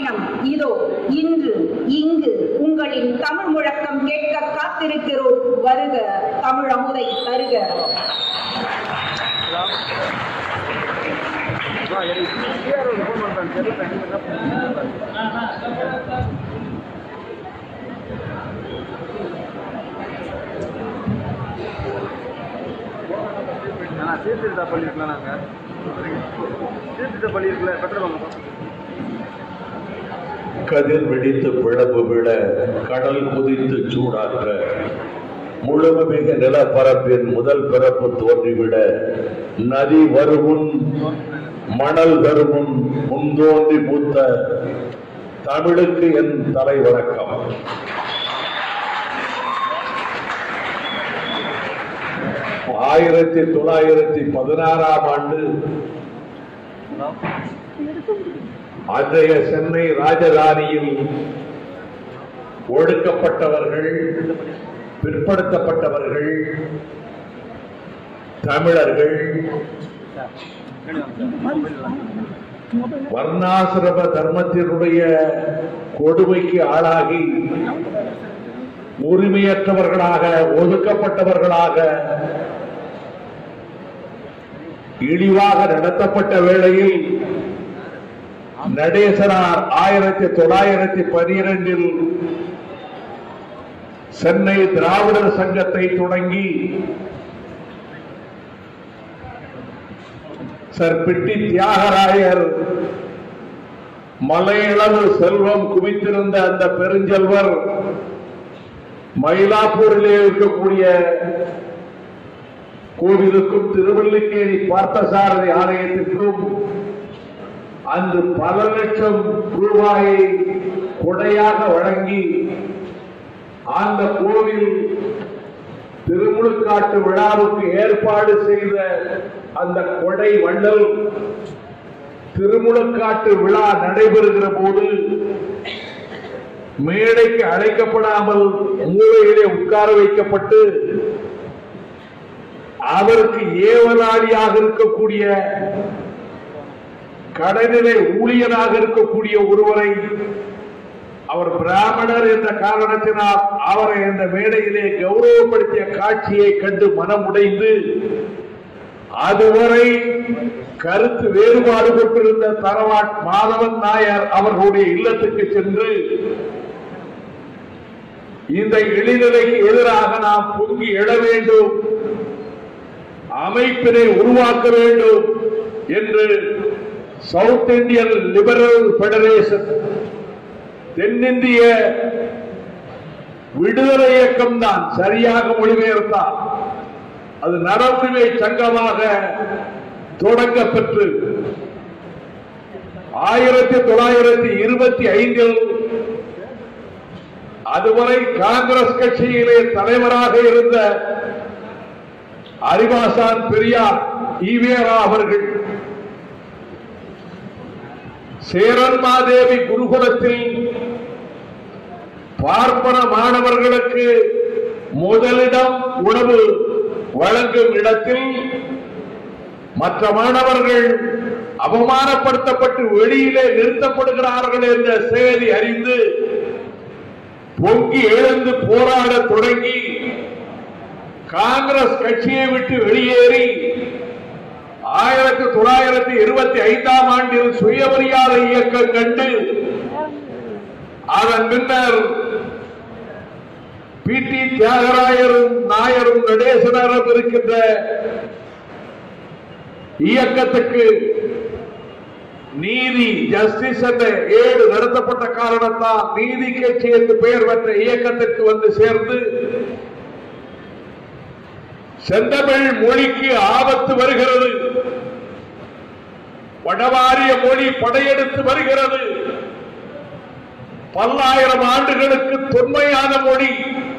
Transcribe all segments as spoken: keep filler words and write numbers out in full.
தினம் இதோ இன்று இங்கு உங்களின் தமிழ் முழக்கம் கேட்க காத்திருக்கிறோம். வருக தமிழ் அமுதை தருக. சீர்திருத்த பள்ளி இருக்கலாம். நாங்கள் சீர்திருத்த பள்ளி இருக்குல்ல பெற்றவாங்க. கதிர் வெடித்து பிளவு விட கடல் குதித்து சூடாற்ற முழுமிக நிலப்பரப்பின் முதல் பிறப்பு தோன்றிவிட நதி வருமுன் மணல் வருமுன் முன்தோன்றி மூத்த தமிழுக்கு என் தலை வணக்கம். ஆயிரத்தி தொள்ளாயிரத்தி பதினாறாம் ஆண்டு அன்றைய சென்னை ராஜதானியில் ஒடுக்கப்பட்டவர்கள், பிற்படுத்தப்பட்டவர்கள், தமிழர்கள் வர்ணாசிரம தர்மத்தினுடைய கொடுமைக்கு ஆளாகி உரிமையற்றவர்களாக, ஒதுக்கப்பட்டவர்களாக, இழிவாக நடத்தப்பட்ட வேளையில் நடேசனார் ஆயிரத்தி தொள்ளாயிரத்தி பனிரெண்டில் சென்னை திராவிடர் சங்கத்தை தொடங்கி சர் பிட்டி தியாகராயர் மலையளவு செல்வம் குவித்திருந்த அந்த பெருஞ்செல்வர் மயிலாப்பூரிலே இருக்கக்கூடிய கோவிலுக்கும் திருவல்லிக்கேணி பார்த்தசாரதி ஆலயத்திற்கும் அன்று பல லட்சம் ரூபாயை கொடையாக வழங்கி அந்த கோவில் திருமுழுக்காட்டு விழாவுக்கு ஏற்பாடு செய்த அந்த கொடை வள்ளல் திருமுழுக்காட்டு விழா நடைபெறுகிற போது மேடைக்கு அழைக்கப்படாமல் மூலையிலே உட்கார வைக்கப்பட்டு அவருக்கு ஏவலாளியாக இருக்கக்கூடிய கடைநிலை ஊழியராக இருக்கக்கூடிய ஒருவரை, அவர் பிராமணர் என்ற காரணத்தினால் அவரை இந்த மேடையிலே கௌரவப்படுத்திய காட்சியை கண்டு மனமுடைந்து அதுவரை கருத்து வேறுபாடு கொண்டிருந்த தரவாட் மாதவன் நாயர் அவர்களுடைய இல்லத்துக்கு சென்று இந்த இழிநிலைக்கு எதிராக நாம் பொங்கி எழ வேண்டும், அமைப்பினை உருவாக்க வேண்டும் என்று சவுத் இந்தியன் லிபரல் பெடரேஷன், தென்னிந்திய விடுதலை இயக்கம் தான் சரியாக மொழிபெயர்த்தால் அது நரம்புரிமை சங்கமாக தொடங்க பெற்று ஆயிரத்தி தொள்ளாயிரத்தி இருபத்தி ஐந்தில் அதுவரை காங்கிரஸ் கட்சியிலே தலைவராக இருந்த அறிவாசான் பெரியார் ஈவேரா அவர்கள் சேரன்மாதேவி குருகுலத்தில் பார்ப்பன மாணவர்களுக்கு முதலிடம் உணவு வழங்கும் இடத்தில் மற்ற மாணவர்கள் அவமானப்படுத்தப்பட்டு வெளியிலே நிறுத்தப்படுகிறார்கள் என்ற செய்தி அறிந்து பொங்கி எழுந்து போராட தொடங்கி காங்கிரஸ் கட்சியை விட்டு வெளியேறி ஆயிரத்தி தொள்ளாயிரத்தி இருபத்தி ஐந்தாம் ஆண்டில் சுயமரியாதை இயக்கம் கண்டு அதன் பின்னர் பி டி தியாகராயரும் நாயரும் நடேசனரும் இருக்கின்ற இயக்கத்துக்கு நீதி ஜஸ்டிஸ் என்ற ஏடு நடத்தப்பட்ட காரணத்தால் நீதி கட்சி என்று பெயர் பெற்ற இயக்கத்திற்கு வந்து சேர்ந்து செந்தமிழ் மொழிக்கு ஆபத்து வருகிறது, வடவாரிய மொழி படையெடுத்து வருகிறது, பல்லாயிரம் ஆண்டுகளுக்கு தொன்மையான மொழி,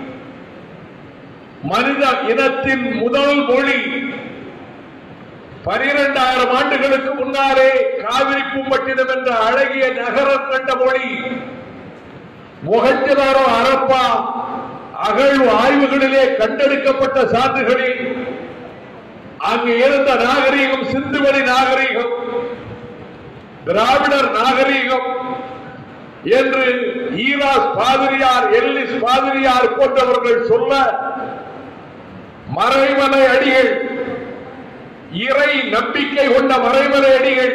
மனித இனத்தின் முதல் மொழி, பனிரெண்டாயிரம் ஆண்டுகளுக்கு முன்னாலே காவிரி பூம்பட்டினம் என்ற அழகிய நகரம் கண்ட மொழி, மொஹஞ்சதாரோ ஹரப்பா அகழ்வு ஆய்வுகளிலே கண்டெடுக்கப்பட்ட சான்றுகளில் அங்கு இருந்த நாகரீகம் சிந்துவெளி நாகரீகம், திராவிடர் நாகரீகம், என்று ஈராஸ் பாதிரியார், எல்லிஸ் பாதிரியார் போன்றவர்கள் சொல்ல, மறைமலை அடிகள், இறை நம்பிக்கை கொண்ட மறைமலை அடிகள்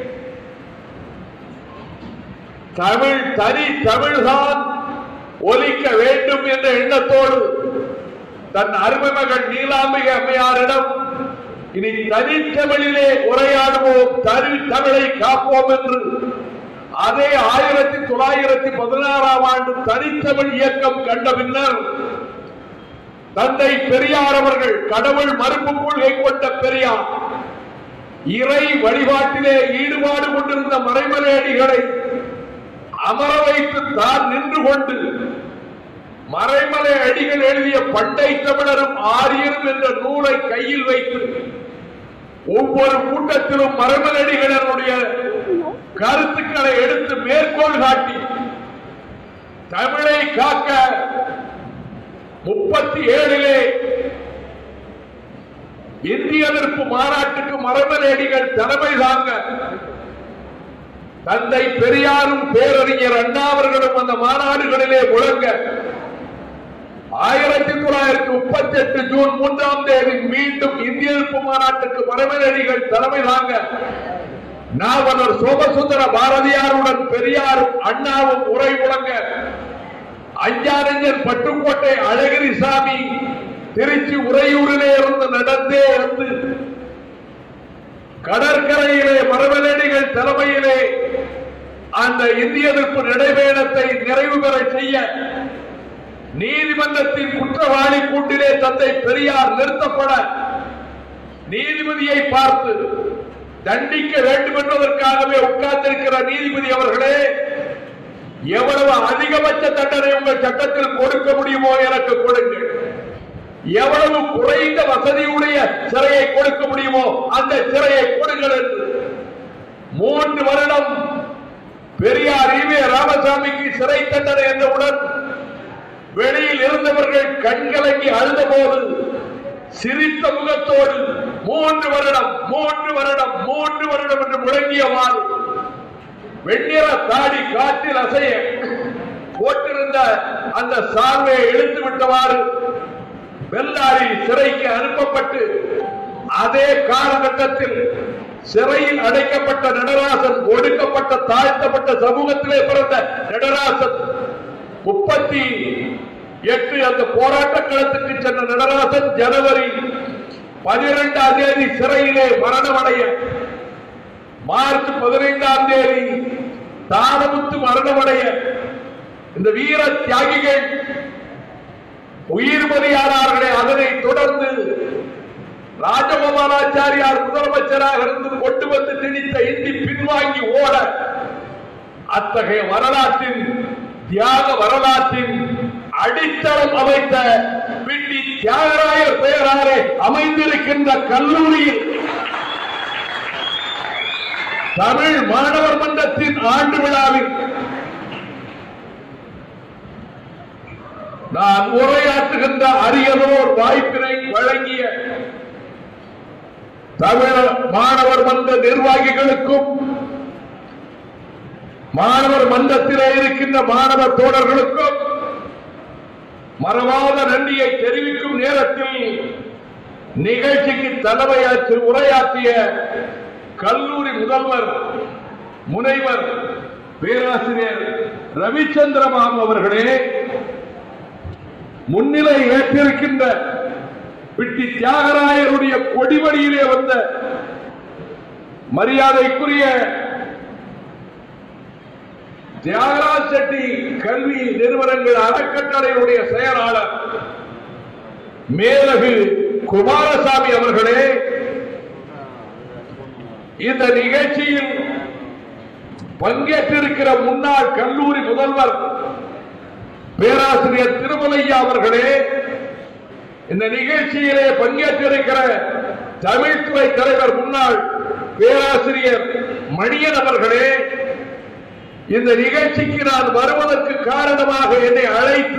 தமிழ் தனி தமிழ்தான் ஒலிக்க வேண்டும் என்ற எண்ணத்தோடு தன் அருமை மகள் நீலாம்பிகை அம்மையாரிடம் இனி தனித்தமிழிலே உரையாடுவோம், தனி தமிழை காப்போம் என்று அதே ஆயிரத்தி தொள்ளாயிரத்தி பதினாறாம் ஆண்டு தனித்தமிழ் இயக்கம் கண்ட பின்னர் தந்தை பெரியார் அவர்கள், கடவுள் மறுப்பு கொள்கை கொண்ட பெரியார், இறை வழிபாட்டிலே ஈடுபாடு கொண்டிருந்த மறைமலை அடிகளை அமர வைத்து தான் நின்று கொண்டு மறைமலை அடிகள் எழுதிய பண்டை தமிழரும் ஆரியரும் என்ற நூலை கையில் வைத்து ஒவ்வொரு கூட்டத்திலும் மறைமலை அடிகளினுடைய கருத்துக்களை எடுத்து மேற்கோள் காட்டி தமிழை காக்க முப்பத்தி ஏழிலே இந்திய எதிர்ப்பு மாநாட்டுக்கு மறைமலை அடிகள் தலைமை தாங்க தந்தை பெரியாரும் பேரறிஞர் அண்ணா அவர்களும் அந்த மாநாடுகளிலே முழங்க ஆயிரத்தி தொள்ளாயிரத்தி முப்பத்தி எட்டு ஜூன் மூன்றாம் தேதி மீண்டும் இந்திய எதிர்ப்பு மாநாட்டுக்கு மறைமலை அடிகள் தலைமை தாங்க நாவலர் சோமசுந்தர பாரதியாருடன் பெரியாரும் அண்ணாவும் உரை முழங்க அஞ்சானஞ்சர் பட்டுக்கோட்டை அழகிரிசாமி திருச்சி உறையூரிலே இருந்து நடந்தே வந்து கடற்கரையிலே மறைமலை அடிகள் தலைமையிலே அந்த இந்திய எதிர்ப்பு நடைபயணத்தை நிறைவு பெற செய்ய நீதிமன்றத்தின் குற்றவாளி கூட்டிலே தந்தை பெரியார் நிறுத்தப்பட நீதிபதியை பார்த்து தண்டிக்க வேண்டும் என்பதற்காகவே உட்கார்ந்திருக்கிற நீதிபதி அவர்களே, எவ்வளவு அதிகபட்ச தண்டனை உங்கள் சட்டத்தில் கொடுக்க முடியுமோ எனக்கு கொடுங்கள், எவ்வளவு குறைந்த வசதியுடைய சிறையை கொடுக்க முடியுமோ அந்த சிறையை கொடுங்கள் என்று மூன்று வருடம் பெரியார் ஈவே ராமசாமிக்கு சிறை தண்டனை என்றவுடன் வெளியில் இருந்தவர்கள் கண்கலங்கி அழுத போது சிரித்த முகத்தோடு மூன்று வருடம் மூன்று வருடம் மூன்று வருடம் என்று முழங்கியவாறு வெண்ணிற தாடி காற்றில் அசைய போட்டிருந்த அந்த சார்பையை இழுத்து விட்டவாறு பெல்லாரி சிறைக்கு அனுப்பப்பட்டு அதே காலகட்டத்தில் சிறையில் அடைக்கப்பட்ட நடராசன், ஒடுக்கப்பட்ட தாழ்த்தப்பட்ட சமூகத்திலே பிறந்த நடராசன், முப்பத்தி எட்டு அந்த போராட்ட களத்துக்கு சென்ற நடராசன் ஜனவரி பனிரெண்டாம் தேதி சிறையிலே மரணமடைய, மார்ச் பதினைந்தாம் தேதி தானமுத்து மரணமடைய, இந்த வீர தியாகிகள் உயிர் பலியானார்களே, அதனை தொடர்ந்து ராஜகோபாலாச்சாரியார் முதலமைச்சராக இருந்து கொண்டு வந்து திணித்த இந்தி பின்வாங்கி ஓட, அத்தகைய வரலாற்றின் தியாக வரலாற்றின் அடித்தளம் அமைத்த பிண்டி தியாகராயர் பெயராலே அமைந்திருக்கின்ற கல்லூரியில் தமிழ் மாணவர் மன்றத்தின் ஆண்டு விழாவில் நான் உரையாற்றுகின்ற அரியதோர் வாய்ப்பினை வழங்கிய தமிழ் மாணவர் மன்ற நிர்வாகிகளுக்கும் மாணவர் மன்றத்திலே இருக்கின்ற மாணவர் தோழர்களுக்கும் மறவாத நன்றியை தெரிவிக்கும் நேரத்தில் நிகழ்ச்சிக்கு தலைமையாற்றி உரையாற்றிய கல்லூரி முதல்வர் முனைவர் பேராசிரியர் ரவிச்சந்திரமாம் அவர்களே, முன்னிலை ஏற்றிருக்கின்ற பிட்டி தியாகராயருடைய கொடிவடியிலே வந்த மரியாதைக்குரிய தியாகராஜ் செட்டி கல்வி நிறுவனங்கள் அறக்கட்டளையுடைய செயலாளர் மேலகு குமாரசாமி அவர்களே, இந்த நிகழ்ச்சியில் பங்கேற்றிருக்கிற முன்னாள் கல்லூரி முதல்வர் பேராசிரியர் திருமலையா அவர்களே, இந்த நிகழ்ச்சியிலே பங்கேற்றிருக்கிற தமிழ்துறை தலைவர் முன்னாள் பேராசிரியர் மணியன் அவர்களே, இந்த நிகழ்ச்சிக்கு நான் வருவதற்கு காரணமாக என்னை அழைத்து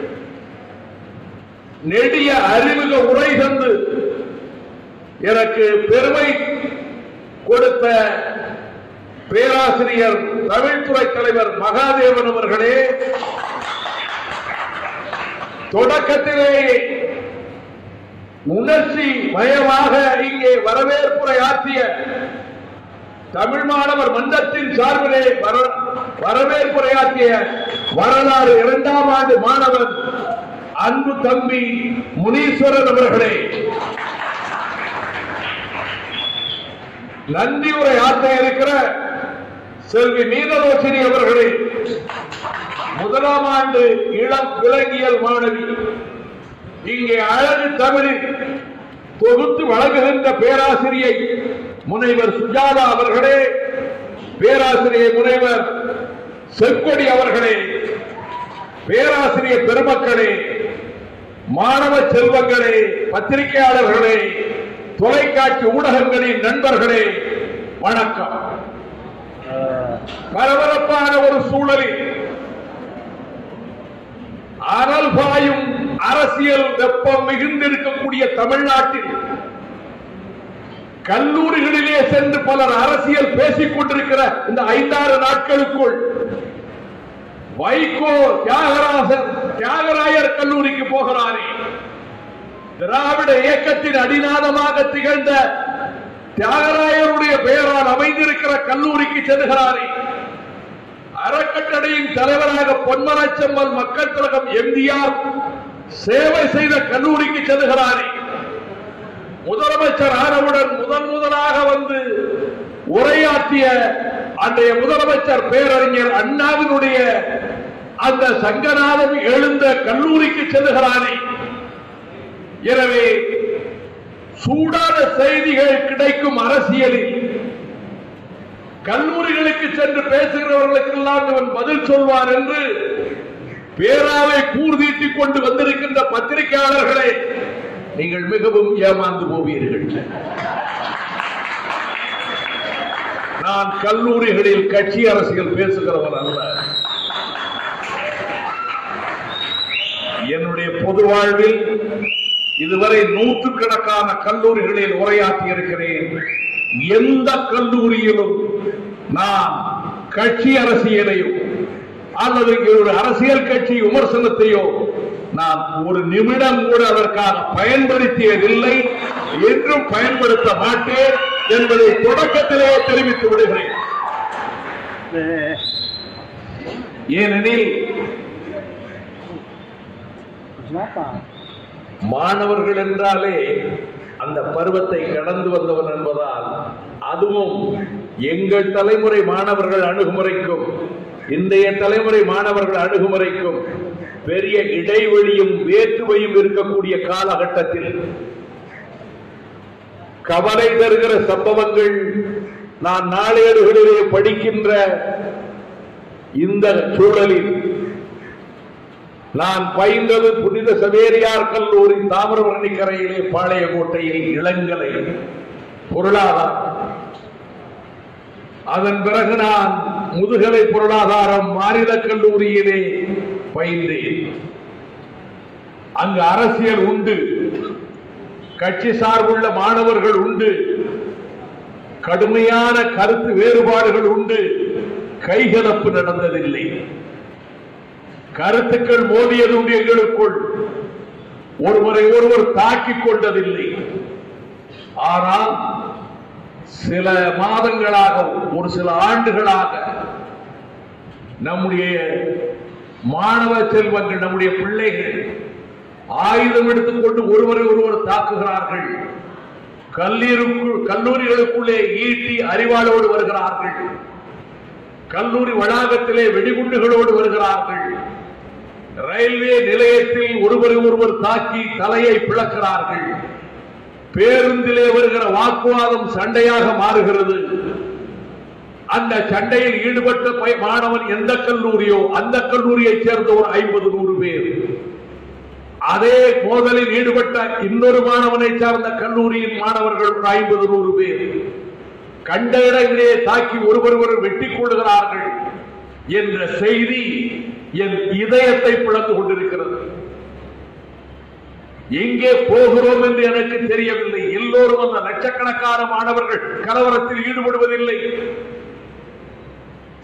நெடிய அறிமுக உரை தந்து எனக்கு பெருமை கொடுத்த பேராசிரியர் தமிழ்துறை தலைவர் மகாதேவன் அவர்களே, தொடக்கத்திலே உணர்ச்சி மயமாக இங்கே வரவேற்புரை ஆற்றிய தமிழ் மாணவர் மன்றத்தின் சார்பிலே வரவேற்புரையாற்றிய வரலாறு இரண்டாம் ஆண்டு மாணவர் அன்பு தம்பி முனீஸ்வரன் அவர்களே, நன்றி உரை ஆற்ற இருக்கிற செல்வி மீனலோசினி அவர்களே, முதலாம் ஆண்டு இளம் விலங்கியல் மாணவி, இங்கே அழகு தமிழில் தொகுத்து வழங்குகின்ற பேராசிரியை முனைவர் சுஜாதா அவர்களே, பேராசிரியை முனைவர் செல்கொடி அவர்களே, பேராசிரியர் பெருமக்களே, மாணவ செல்வங்களே, பத்திரிகையாளர்களே, தொலைக்காட்சி ஊடகங்களின் நண்பர்களே, வணக்கம். பரபரப்பான ஒரு சூழலில் அனல் பாயும் அரசியல் வெப்பம் மிகுந்திருக்கக்கூடிய தமிழ்நாட்டில் கல்லூரிகளிலே சென்று பலர் அரசியல் பேசிக் கொண்டிருக்கிற இந்த ஐந்தாறு நாட்களுக்குள் வைகோ தியாகராசன் தியாகராயர் கல்லூரிக்கு போகிறாரே, திராவிட இயக்கத்தின் அடிநாதமாக திகழ்ந்த தியாகராயருடைய பெயரால் அமைந்திருக்கிற கல்லூரிக்கு செல்கிறாரே, அறக்கட்டளையின் தலைவராக பொன்மனச்செம்மல் மக்கள் திலகம் எம்ஜிஆர் சேவை செய்த கல்லூரிக்கு செல்கிறாரே, முதலமைச்சர் ஆனவுடன் முதன் முதலாக வந்து உரையாற்றிய அன்றைய முதலமைச்சர் பேரறிஞர் அண்ணாவினுடைய அந்த சங்கநாதம் எழுந்த கல்லூரிக்கு செல்கிறானே. எனவே சூடான செய்திகள் கிடைக்கும் அரசியலில் கல்லூரிகளுக்கு சென்று பேசுகிறவர்களுக்கெல்லாம் இவன் பதில் சொல்வார் என்று பேராவை கூர்தீட்டிக் கொண்டு வந்திருக்கின்ற பத்திரிகையாளர்களே, நீங்கள் மிகவும் ஏமாந்து போவீர்கள். நான் கல்லூரிகளில் கட்சி அரசியல் பேசுகிறவன் அல்ல. என்னுடைய பொது வாழ்வில் இதுவரை நூற்றுக்கணக்கான கல்லூரிகளில் உரையாற்றி இருக்கிறேன். எந்த கல்லூரியிலும் நான் கட்சி அரசியலையோ அல்லது ஒரு அரசியல் கட்சி விமர்சனத்தையோ நான் ஒரு நிமிடம் கூட அதற்காக பயன்படுத்தியதில்லை, என்றும் பயன்படுத்த மாட்டேன் என்பதை தொடக்கத்திலே தெரிவித்து விடுகிறேன். ஏனெனில் மாணவர்கள் என்றாலே அந்த பருவத்தை கடந்து வந்தவன் என்பதால், அதுவும் எங்கள் தலைமுறை மாணவர்கள் அணுகுமுறைக்கும் இன்றைய தலைமுறை மாணவர்கள் அணுகுமுறைக்கும் பெரிய இடைவெளியும் வேற்றுமையும் இருக்கக்கூடிய காலகட்டத்தில் கவலை தருகிற சம்பவங்கள் நான் நாளேடுகளிலே படிக்கின்ற இந்த சூழலில் நான் பயின்றது புனித சவேரியார் கல்லூரி தாமிரபரணி கரையிலே பாளையங்கோட்டையில் இளங்கலை பொருளாதாரம், அதன் பிறகு நான் முதுகலை பொருளாதாரம் மாநில கல்லூரியிலே பயின்றேன். அங்கு அரசியல் உண்டு, கட்சி சார்புள்ள மாணவர்கள் உண்டு, கடுமையான கருத்து வேறுபாடுகள் உண்டு, கைகலப்பு நடந்ததில்லை. கருத்துக்கள் மோதியது எங்களுக்குள், ஒருவரை ஒருவர் தாக்கிக் கொண்டதில்லை. ஆனால் சில மாதங்களாக, ஒரு சில ஆண்டுகளாக நம்முடைய மாணவ செல்வங்கள், நம்முடைய பிள்ளைகள் ஆயுதம் எடுத்துக்கொண்டு ஒருவரை ஒருவர் தாக்குகிறார்கள். கல்லூரிகளுக்குள்ளே ஈட்டி அறிவாளோடு வருகிறார்கள். கல்லூரி வளாகத்திலே வெடிகுண்டுகளோடு வருகிறார்கள். ரயில்வே நிலையத்தில் ஒருவரை ஒருவர் தாக்கி தலையை பிளக்கிறார்கள். பேருந்திலே வருகிற வாக்குவாதம் சண்டையாக மாறுகிறது. அந்த சண்டையில் ஈடுபட்ட மாணவன் எந்த கல்லூரியோ அந்த கல்லூரியைச் சேர்ந்த ஒரு ஐம்பது நூறு பேர், அதே மோதலில் ஈடுபட்ட இன்னொரு மாணவனை சார்ந்த கல்லூரியின் மாணவர்கள் ஒரு ஐம்பது நூறு பேர் கண்ட இடங்களே தாக்கி ஒருவர் ஒருவர் வெட்டிக் கொள்கிறார்கள் என்ற செய்தி என் இதயத்தை பிளந்து கொண்டிருக்கிறது. எங்கே போகிறோம் என்று எனக்கு தெரியவில்லை. எல்லோரும் அந்த லட்சக்கணக்கான மாணவர்கள் கலவரத்தில் ஈடுபடுவதில்லை.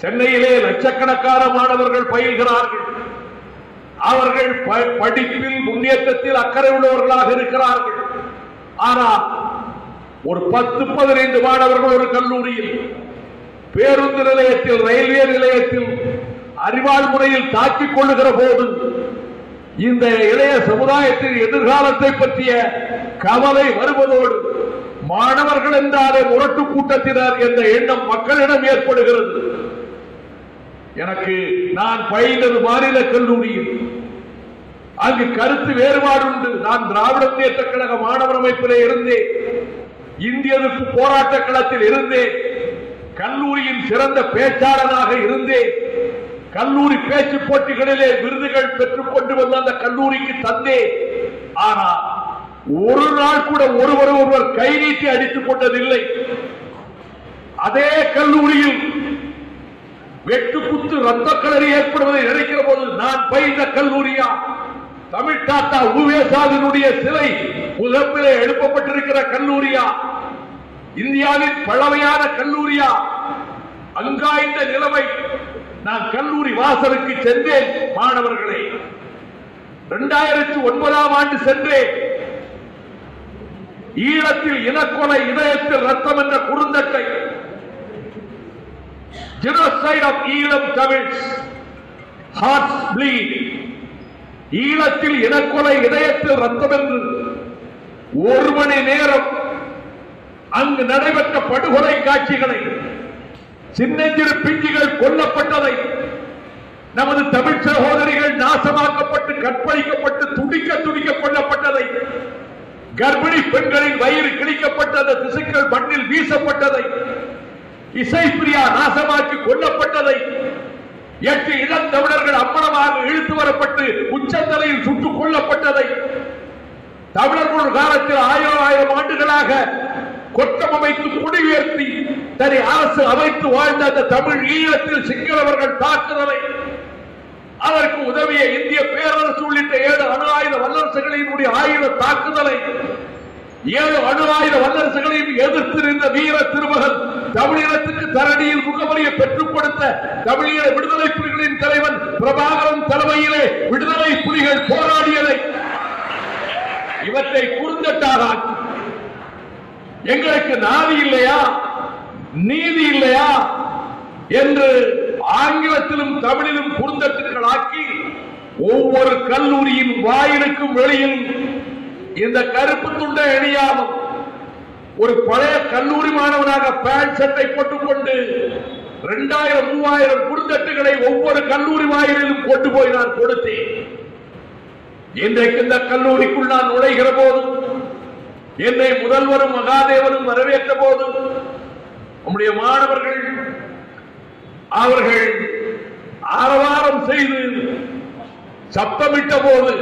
சென்னையிலே லட்சக்கணக்கான மாணவர்கள் பயில்கிறார்கள். அவர்கள் படிப்பில் முன்னேற்றத்தில் அக்கறை உள்ளவர்களாக இருக்கிறார்கள். ஆனால் ஒரு பத்து பதினைந்து மாணவர்கள் ஒரு கல்லூரியில், பேருந்து நிலையத்தில், ரயில்வே நிலையத்தில் அறிவாள் முறையில் தாக்கிக் கொள்ளுகிற போது இந்த இளைய சமுதாயத்தின் எதிர்காலத்தை பற்றிய கவலை வருவதோடு மாணவர்கள் என்றாலே முரட்டு கூட்டத்தினர் என்ற எண்ணம் மக்களிடம் ஏற்படுகிறது. எனக்கு நான் பயின்றது மாநில கல்லூரியில், அங்கு கருத்து வேறுபாடு உண்டு. நான் திராவிட முன்னேற்ற கழக மாணவர் அமைப்பிலே இருந்தேன், இந்திய எதிர்ப்பு போராட்ட களத்தில் இருந்தேன், கல்லூரியின் சிறந்த பேச்சாளராக இருந்தேன், கல்லூரி பேச்சு போட்டிகளிலே விருதுகள் பெற்றுக் கொண்டு வந்து அந்த கல்லூரிக்கு தந்தேன். ஆனால் ஒரு நாள் கூட ஒருவர் ஒருவர் கை நீட்டி அடித்துக் கொண்டதில்லை. அதே கல்லூரியில் வெட்டு குத்து ரத்த களறி ஏற்படுவதை நினைக்கிற போது நான் பயின்ற கல்லூரியா, தமிழ் தாத்தா உவேசாவினுடைய சிலை உலகிலே எழுப்பப்பட்டிருக்கிற கல்லூரியா, இந்தியாவின் பழமையான கல்லூரியா, அங்காய்ந்த நிலைமை. நான் கல்லூரி வாசலுக்கு சென்றேன். மாணவர்களே, இரண்டாயிரத்தி ஒன்பதாம் ஆண்டு சென்றேன். ஈழத்தில் இனக்கொலை, இதயத்தில் ரத்தம் என்ற குறுந்தட்டை, genocide of Eelam Tamils, hearts bleed, ஈழத்தில் இனக்கொலை, இதயத்தில் ரத்தம் என்று ஒரு மணி நேரம் அங்கு நடைபெற்ற படுகொலை காட்சிகளை, சின்னஞ்சிறு பிஞ்சுகள் கொல்லப்பட்டதை, நமது தமிழ் சகோதரிகள் நாசமாக்கப்பட்டு கற்பழிக்கப்பட்டு துடிக்க துடிக்க கொல்லப்பட்டதை, கர்ப்பிணி பெண்களின் வயிறு கிழிக்கப்பட்ட அந்த திசுக்கள் மண்ணில் வீசப்பட்டதை, இசைப்பிரியா நாசமாக்கி கொல்லப்பட்டதை, எட்டு இளந்தமிழர்கள் அம்மனமாக இழுத்து வரப்பட்டு உச்சந்தலையில் சுட்டுக் கொல்லப்பட்டதை, தமிழர்கள் காலத்தில் ஆயிரம் ஆயிரம் ஆண்டுகளாக கொட்டம் அமைத்து குடி உயர்த்தி தனி அரசு அமைத்து வாழ்ந்த அந்த தமிழ் ஈழத்தில் சிங்களவர்கள் தாக்குதலை, அதற்கு உதவிய இந்திய பேரரசு உள்ளிட்ட ஏழு அணு ஆயுத வல்லரசுகளினுடைய ஆயுத தாக்குதலை, ஏழு அணு ஆயுத வல்லரசுகளையும் எதிர்த்து நின்ற வீர திருமகன், தமிழீழத்துக்கு தரணியில் முகவரியை பெற்றுக் கொடுத்த தமிழீழ விடுதலை புலிகளின் தலைவன் பிரபாகரன் தலைமையிலே விடுதலை புலிகள் போராடியதை, இவற்றை குறுந்தட்டாக ஆக்கி எங்களுக்கு நாதி இல்லையா, நீதி இல்லையா என்று ஆங்கிலத்திலும் தமிழிலும் குறுந்தட்டுகள் ஆக்கி ஒவ்வொரு கல்லூரியின் வாயிலுக்கும் வெளியில் இந்த கருப்பு துண்டை அணியாமல் ஒரு பழைய கல்லூரி மாணவனாக பேண்ட் சட்டை போட்டுக் கொண்டு இரண்டாயிரம் மூவாயிரம் குறுந்தட்டுகளை ஒவ்வொரு கல்லூரி வாயிலிலும் கொண்டு போய் நான் கொடுத்தேன். இன்றைக்கு இந்த கல்லூரிக்குள் நான் நுழைகிற போது, என்னை முதல்வரும் மகாதேவனும் வரவேற்ற போது, நம்முடைய மாணவர்கள் அவர்கள் ஆரவாரம் செய்து சப்தமிட்ட போது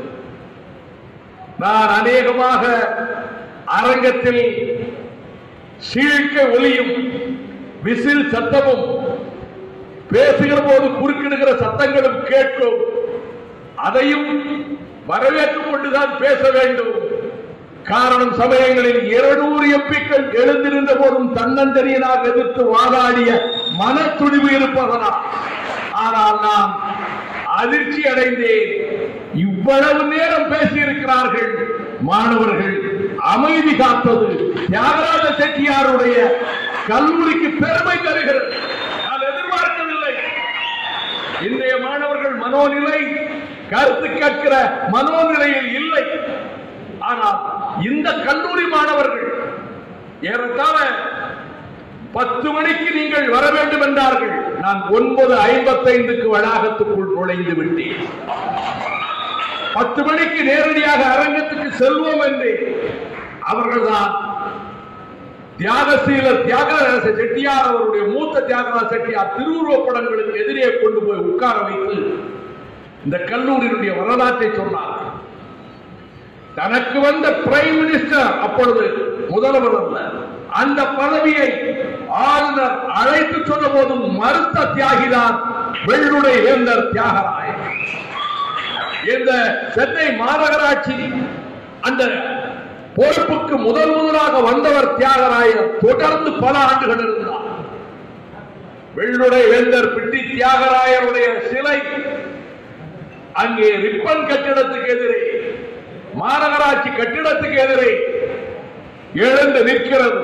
நான் அநேகமாக அரங்கத்தில் சீழ்க்க ஒலியும் விசில் சத்தமும் பேசுகிற போது குறுக்கிடுகிற சத்தங்களும் கேட்கும். அதையும் வரவேற்றுக் கொண்டுதான் பேச வேண்டும். காரணம், சமயங்களில் இருநூறு எம்பிக்கள் எழுந்திருந்த போதும் தன்னந்தனியனாக எதிர்த்து வாதாடிய மன துணிவு இருப்பதனால். ஆனால் நான் அதிர்ச்சி அடைந்தேன். இவ்வளவு நேரம் பேசியிருக்கிறார்கள் மாணவர்கள், அமைதி காத்தது தியாகராஜ செட்டியாருடைய கல்லூரிக்கு பெருமை தருகிறது. நான் எதிர்பார்க்கவில்லை. இன்றைய மாணவர்கள் மனோநிலை கருத்து கேட்கிற மனோநிலையில் இல்லை. ஆனால் இந்த கல்லூரி மாணவர்கள் ஏறத்தாழ பத்து மணிக்கு நீங்கள் வர வேண்டும் என்றார்கள். நான் ஒன்பது ஐம்பத்தைந்துக்கு வளாகத்துக்குள் நுழைந்து விட்டேன். பத்து மணிக்கு நேரடியாக அரங்கத்துக்கு செல்வோம் என்று அவர்கள்தான் தியாகசீலர் தியாகராஜ செட்டியார் அவருடைய மூத்த தியாகராஜ செட்டியார் திருவுருவப் படங்களுக்கு எதிரே கொண்டு போய் உட்கார வைத்து இந்த கல்லூரியினுடைய வரலாற்றை சொன்னார். தனக்கு வந்த பிரைம் மினிஸ்டர், அப்பொழுது முதல்வர் அல்ல, அந்த பதவியை ஆளுநர் அழைத்து சொன்ன போதும் மறுத்த தியாகிதான் வெள்ளுடை வேந்தர் தியாகராயர். இந்த சென்னை மாநகராட்சி அந்த பொறுப்புக்கு முதல் முதலாக வந்தவர் தியாகராயர். தொடர்ந்து பல ஆண்டுகள் இருந்தார். வெள்ளுடை வேந்தர் பிட்டி தியாகராயருடைய சிலை அங்கே ரிப்பன் கட்டிடத்துக்கு எதிரே, மாநகராட்சி கட்டிடத்துக்கு எதிரே எழுந்து நிற்கிறது.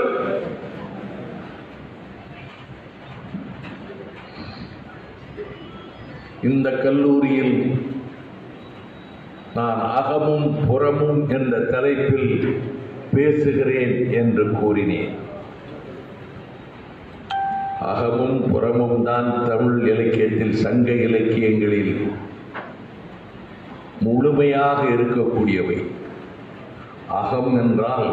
இந்த கல்லூரியில் நான் அகமும் புறமும் என்ற தலைப்பில் பேசுகிறேன் என்று கூறினேன். அகமும் புறமும் தான் தமிழ் இலக்கியத்தில், சங்க இலக்கியங்களில் முழுமையாக இருக்கக்கூடியவை. அகம் என்றால்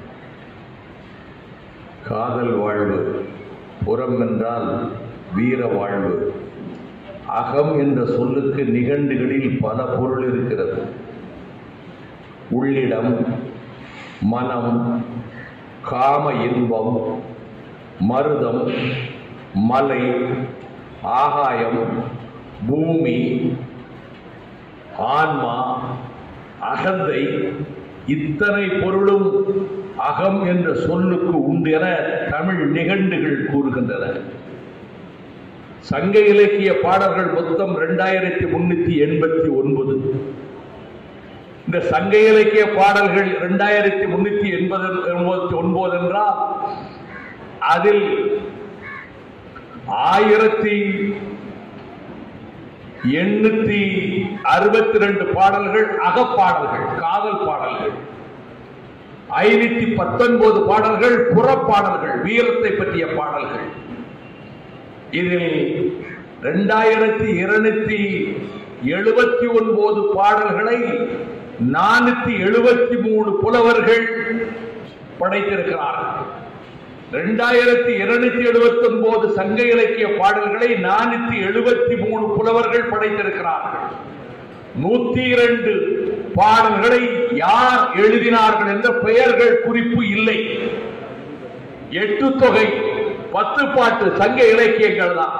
காதல் வாழ்வு, புறம் என்றால் வீர வாழ்வு. அகம் என்ற சொல்லுக்கு நிகண்டுகளில் பல பொருள் இருக்கிறது. உள்ளிடம், மனம், காம இன்பம், மருதம், மலை, ஆகாயம், பூமி, ஆன்மா, அகந்தை, இத்தனை பொருளும் அகம் என்ற சொல்லுக்கு உண்டு என தமிழ் நிகண்டுகள் கூறுகின்றன. சங்க இலக்கிய பாடல்கள் மொத்தம் இரண்டாயிரத்தி முன்னூத்தி எண்பத்தி ஒன்பது. இந்த சங்க இலக்கிய பாடல்கள் இரண்டாயிரத்தி முன்னூத்தி எண்பது எண்பத்தி ஒன்பது என்றால் அதில் ஆயிரத்தி எண்ணூத்தி அறுபத்தி ரெண்டு பாடல்கள் அகப்பாடல்கள், காதல் பாடல்கள். ஐநூத்தி பத்தொன்பது பாடல்கள் புறப்பாடல்கள், வீரத்தை பற்றிய பாடல்கள். இதில் இரண்டாயிரத்தி இருநூத்தி எழுபத்தி ஒன்பது பாடல்களை நானூத்தி எழுபத்தி மூணு புலவர்கள் படைத்திருக்கிறார்கள். இரண்டாயிரத்தி இருநூத்தி எழுபத்தி ஒன்பது சங்க இலக்கிய பாடல்களை நானூத்தி எழுபத்தி மூணு புலவர்கள் படைத்திருக்கிறார்கள். நூத்தி இரண்டு பாடல்களை யார் எழுதினார்கள் என்ற பெயர்கள் குறிப்பு இல்லை. எட்டு தொகை, பத்து பாட்டு சங்க இலக்கியங்கள் தான்.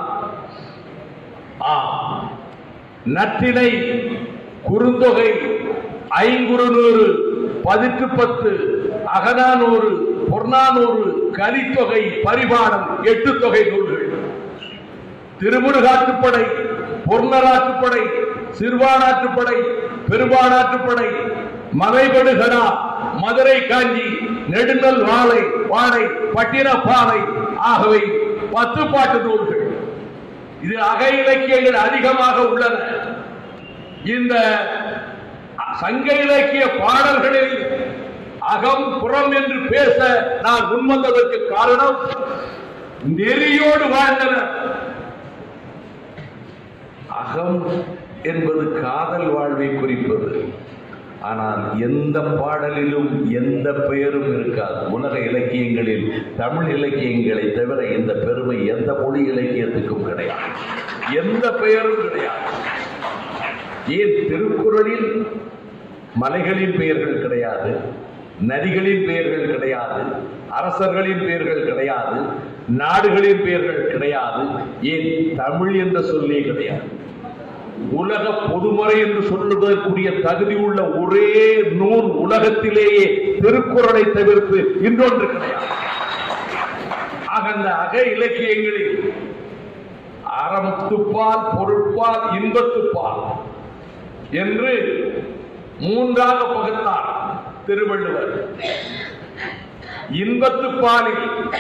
நற்றிணை, குறுந்தொகை, ஐங்குறுநூறு, பதிற்று பத்து, அகநானூறு, பொன்னானூறு, கலித்தொகை, பரிபாடல், எட்டு தொகை நூல்கள். திருமுருகாற்றுப்படை, பொன்னராற்றுப்படை, சிறுவானாற்றுப்படை, பெருவானாற்றுப்படை, மலைபடுகடா, மதுரை காஞ்சி, நெடுநல் வாழை வாழை, பட்டினப்பாலை ஆகவே பத்து பாட்டு நூல்கள். இது அக இலக்கியங்கள் அதிகமாக உள்ளன. இந்த சங்க இலக்கிய பாடல்களில் அகம் புறம் என்று பேச நான் முன்வந்ததற்கு காரணம், நெறியோடு வாழ்ந்தனர். அகம் என்பது காதல் வாழ்வை குறிப்பது. ஆனால் எந்த பாடலிலும் எந்த பெயரும் இருக்காது. உலக இலக்கியங்களில் தமிழ் இலக்கியங்களை தவிர இந்த பெருமை எந்த மொழி இலக்கியத்துக்கும் கிடையாது. எந்த பெயரும் கிடையாது. ஏன் திருக்குறளில் மலைகளின் பெயர்கள் கிடையாது, நதிகளின் பெயர்கள் கிடையாது, அரசர்களின் பெயர்கள் கிடையாது, நாடுகளின் பெயர்கள் கிடையாது. ஏன் தமிழ் என்ற சொல்லே கிடையாது. உலக பொதுமறை என்று சொல்லுவதற்குரிய தகுதி உள்ள ஒரே நூல் உலகத்திலேயே திருக்குறளை தவிர்த்து இன்னொன்று கிடையாது. ஆக அந்த அக இலக்கியங்களில் அறத்துப்பால், பொருட்பால், இன்பத்துப்பால் என்று மூன்றாக பகுத்தார் திருவள்ளுவர். இன்பத்துப்பாலில்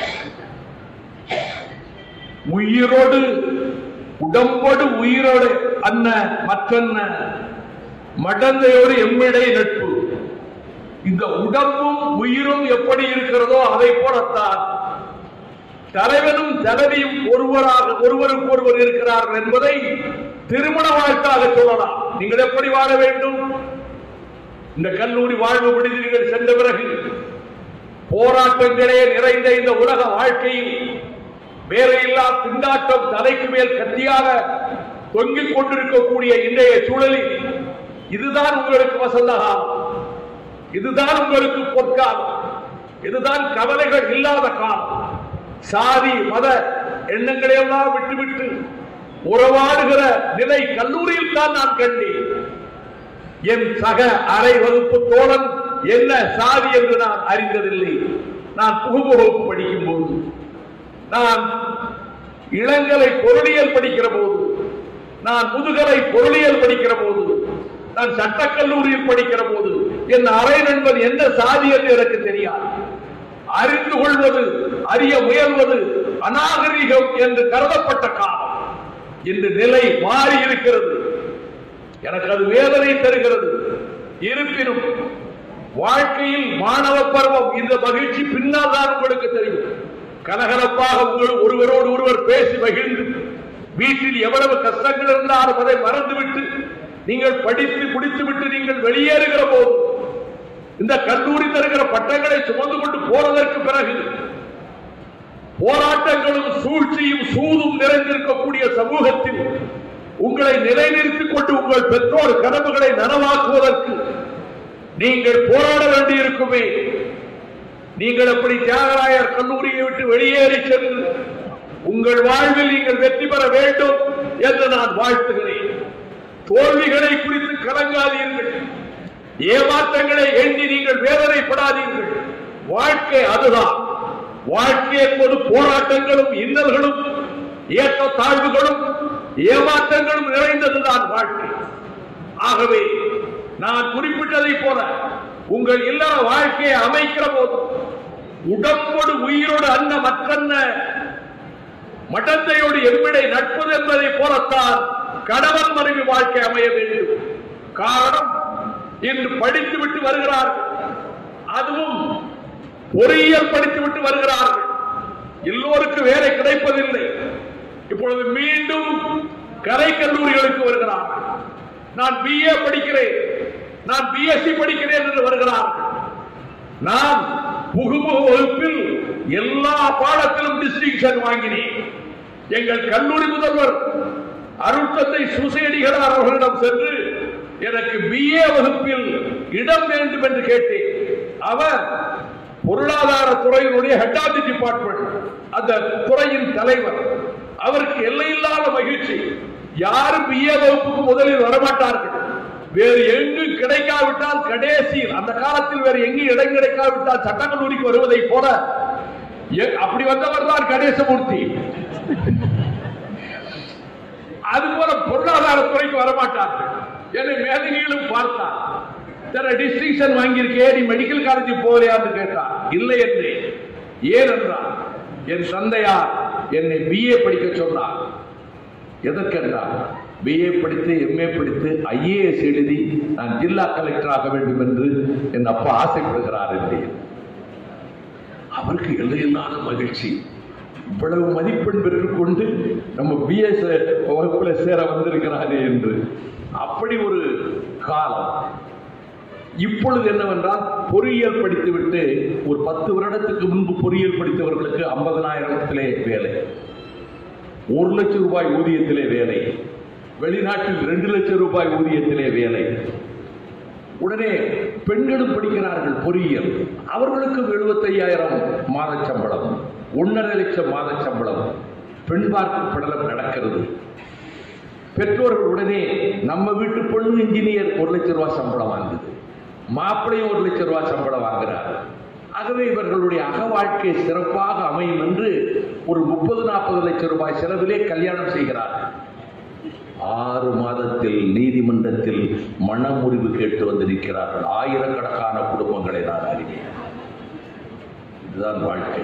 உயிரோடு உடம்போடு உயிரோடு அன்ன மற்றன்ன மடந்தையோடு எம்மிடை நட்பு. இந்த உடம்பும் உயிரும் எப்படி இருக்கிறதோ அதை போலத்தான் தலைவனும் தலைவியும் ஒருவராக ஒருவருக்கு ஒருவர் இருக்கிறார்கள் என்பதை திருமண வாழ்க்காக சொல்லலாம். நீங்கள் எப்படி வாழ வேண்டும்? இந்த கல்லூரி வாழ்வு விடுதிகள் சென்ற பிறகு போராட்டங்களே நிறைந்த இந்த உலக வாழ்க்கையில் வேறையில்லா திண்டாட்டம் தலைக்கு மேல் கத்தியாக தொங்கிக் கொண்டிருக்கக்கூடிய இன்றைய சூழலில் இதுதான் உங்களுக்கு வசந்த காலம், இதுதான் உங்களுக்கு பொற்காலம், இதுதான் கவலைகள் இல்லாத காலம். சாதி மத எண்ணங்களை எல்லாம் விட்டுவிட்டு உறவாடுகிற நிலை கல்லூரியில் தான் நான் கண்டேன். என் சக அரை வகுப்பு தோழன் என்ன சாதி என்று நான் அறிந்ததில்லை. நான் புகுமுகப்பு படிக்கும் போது நான் இளங்கலை பொருளியல் படிக்கிற போது, நான் முதுகலை பொருளியல் படிக்கிற போது, நான் சட்டக்கல்லூரியில் படிக்கிற போது என் அரை நண்பன் என்ன சாதி என்று எனக்கு தெரியாது. அறிந்து கொள்வது, அறிய முயல்வது அநாகரிகம் என்று கருதப்பட்ட காலம் இன்று நிலை மாறி இருக்கிறது. எனக்கு அது வேதனை தருகிறது. இருப்பினும் வாழ்க்கையில் மாணவ பருவம் இந்த மகிழ்ச்சி பின்னால் தான் உங்களுக்கு தெரியும். கலகலப்பாக உங்கள் ஒருவரோடு ஒருவர் பேசி மகிழ்ந்து வீட்டில் எவ்வளவு கஷ்டங்கள் இருந்தாலும் அதை மறந்துவிட்டு நீங்கள் படித்து முடித்துவிட்டு நீங்கள் வெளியேறுகிற போது இந்த கல்லூரி தருகிற பட்டங்களை சுமந்து கொண்டு போறதற்கு பிறகு போராட்டங்களும் சூழ்ச்சியும் சூதும் நிறைந்திருக்கக்கூடிய சமூகத்தில் உங்களை நிலைநிறுத்திக் கொண்டு உங்கள் பெற்றோர் கனவுகளை நனவாக்குவதற்கு நீங்கள் போராட வேண்டியிருக்குமே. நீங்கள் எப்படி தியாகராயர் கல்லூரியை விட்டு வெளியேறி சென்று உங்கள் வாழ்வில் நீங்கள் வெற்றி பெற வேண்டும் என்று நான் வாழ்த்துகிறேன். தோல்விகளை குறித்து கலங்காதீர்கள், ஏமாற்றங்களை எண்ணி நீங்கள் வேதனைப்படாதீர்கள். வாழ்க்கை அதுதான். வாழ்க்கை என்பது போராட்டங்களும் இன்னல்களும் ஏற்ற தாழ்வுகளும் ஏமாற்றங்களும் நிறைந்ததுதான் வாழ்க்கை. ஆகவே நான் குறிப்பிட்டதை போல உங்கள் இல்லற வாழ்க்கையை அமைக்கிற போது உடம்போடு உயிரோடு அன்ன மற்றன்ன மடந்தையோடு எவ்விடை நட்பது என்பதை போலத்தான் கணவன் மனைவி வாழ்க்கை அமைய வேண்டும். காரணம், இன்று படித்து விட்டு வருகிறார்கள், அதுவும் பொறியியல் படித்து விட்டு வருகிறார்கள். எல்லோருக்கும் வேலை கிடைப்பதில்லை. இப்பொழுது மீண்டும் கலை கல்லூரிகளுக்கு வருகிறார்கள். நான் பிஏ படிக்கிறேன், நான் பிஎஸ்சி படிக்கிறேன் என்று வருகிறார்கள். நான் புகுமுக வகுப்பில் எல்லா பாடத்திலும் டிஸ்டிங்ஷன் வாங்கினேன். எங்கள் கல்லூரி முதல்வர் அருட்தந்தை சுசேடிகளார் அவர்களிடம் சென்று எனக்கு பிஏ வகுப்பில் இடம் வேண்டும் என்று கேட்டேன். அவர் பொருளாதார துறையினுடைய ஹெட் ஆஃப் தி டிபார்ட்மெண்ட், அந்த துறையின் தலைவர். அவருக்கு எல்லையில்லாத மகிழ்ச்சி. யாரும் பிஏ வகுப்புக்கு முதலில் வரமாட்டார்கள். வேறு எங்கு கிடைக்காவிட்டால் கடைசியில், அந்த காலத்தில் வேறு எங்கு இடம் கிடைக்காவிட்டால் சட்டக்கல்லூரிக்கு வருவதை போல அப்படி வந்தவர் தான் கணேசமூர்த்தி. அதுபோல பொருளாதார துறைக்கு வரமாட்டார்கள். என்னை மேலங்கிலும் பார்த்தார். டிஸ்டிங்ஷன் வாங்கியிருக்கே, நீ மெடிக்கல் காலேஜ் போகலையான்னு கேட்டார். இல்லை என்று. ஏனென்றால் என் தந்தையார் என்னை பிஏ படிக்க சொன்னார். எதற்கென்றால் பிஏ படித்து எம்ஏ படித்து ஐஏஎஸ் எழுதி நான் ஜில்லா கலெக்டர் ஆக வேண்டும் என்று என் அப்பா ஆசைப்படுகிறார் என்று. அவருக்கு எல்லையில்லாத மகிழ்ச்சி. இவ்வளவு மதிப்பெண் பெற்றுக்கொண்டு நம்ம பிஎஸ் வகுப்புல சேர வந்திருக்கிறாரே என்று. அப்படி ஒரு காலம். இப்பொழுது என்னவென்றால் பொறியியல் படித்துவிட்டு ஒரு பத்து வருடத்துக்கு முன்பு பொறியியல் படித்தவர்களுக்கு ஐம்பதனாயிரத்திலே வேலை, ஒரு லட்சம் ரூபாய் ஊதியத்திலே வேலை, வெளிநாட்டில் இரண்டு லட்சம் ரூபாய் ஊதியத்திலே வேலை. உடனே பெண்களும் படிக்கிறார்கள் பொறியியல். அவர்களுக்கும் எழுபத்தி ஐயாயிரம் மாத சம்பளம், ஒன்றரை லட்சம் மாத சம்பளம். பெண் பார்க்கும் படலம் நடக்கிறது. பெற்றோர்கள் உடனே நம்ம வீட்டு பொண்ணு இன்ஜினியர் ஒரு லட்சம் ரூபாய் சம்பளம் வாங்குது, மாப்பிளையும் ஒரு லட்சம் ரூபாய் சம்பளம் வாங்குறார். ஆகவே இவர்களுடைய அக வாழ்க்கை சிறப்பாக அமையும் என்று ஒரு முப்பது நாற்பது லட்சம் ரூபாய் செலவிலே கல்யாணம் செய்கிறார். ஆறு மாதத்தில் நீதிமன்றத்தில் மனமுறிவு கேட்டு வந்திருக்கிறார்கள். ஆயிரக்கணக்கான குடும்பங்களை நான் அறிவேன். இதுதான் வாழ்க்கை.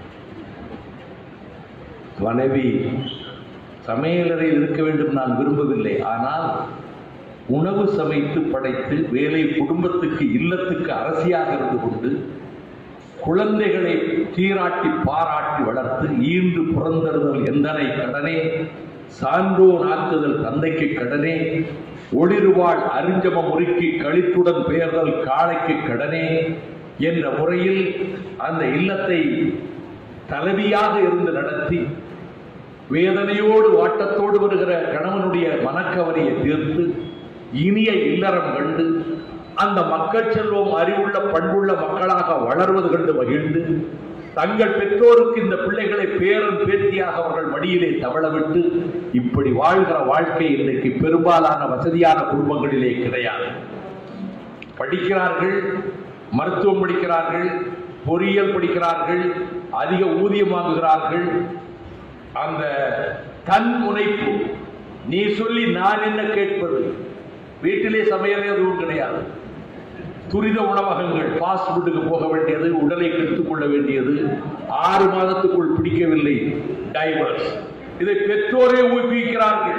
மனைவி சமையலறையில் இருக்க வேண்டும் நான் விரும்பவில்லை. ஆனால் உணவு சமைத்து படைத்து வேலை குடும்பத்துக்கு இல்லத்துக்கு அரசியாக இருந்து கொண்டு குழந்தைகளை சீராட்டி பாராட்டி வளர்த்து ஈண்டு புறந்தறுதல் எந்தனை கடனே, சான்றோன் ஆக்குதல் தந்தைக்கு கடனே, ஒளிர்வாள் அறிஞ்சம முறுக்கி களித்துடன் பெயர்தல் காளைக்கு கடனே என்ற முறையில் அந்த இல்லத்தை தலைவியாக இருந்து நடத்தி வேதனையோடு வாட்டத்தோடு வருகிற கணவனுடைய மனக்கவரியை தீர்த்து இனிய இல்லறம் கண்டு அந்த மக்கள் செல்வம் அறிவுள்ள பண்புள்ள மக்களாக வளர்வது கண்டு மகிழ்ந்து தங்கள் பெற்றோருக்கு இந்த பிள்ளைகளை பேரன் பேத்தியாக அவர்கள் மடியிலே தவளவிட்டு இப்படி வாழ்கிற வாழ்க்கை இன்றைக்கு பெரும்பாலான வசதியான குடும்பங்களிலே கிடையாது. படிக்கிறார்கள், மருத்துவம் படிக்கிறார்கள், பொறியியல் படிக்கிறார்கள், அதிக ஊதியம் வாங்குகிறார்கள். அந்த தன் முனைப்பு, நீ சொல்லி நான் என்ன கேட்பது, வீட்டிலே சமையலே எதுவும் கிடையாது, துரித உணவகங்கள், பாஸ்ட் ஃபுட்டுக்கு போக வேண்டியது, உடலை கெடுத்துக் கொள்ள வேண்டியது, ஆறு மாதத்துக்குள் பிடிக்கவில்லை டைவர்ஸ். இதை பெற்றோரே ஊக்குவிக்கிறார்கள்.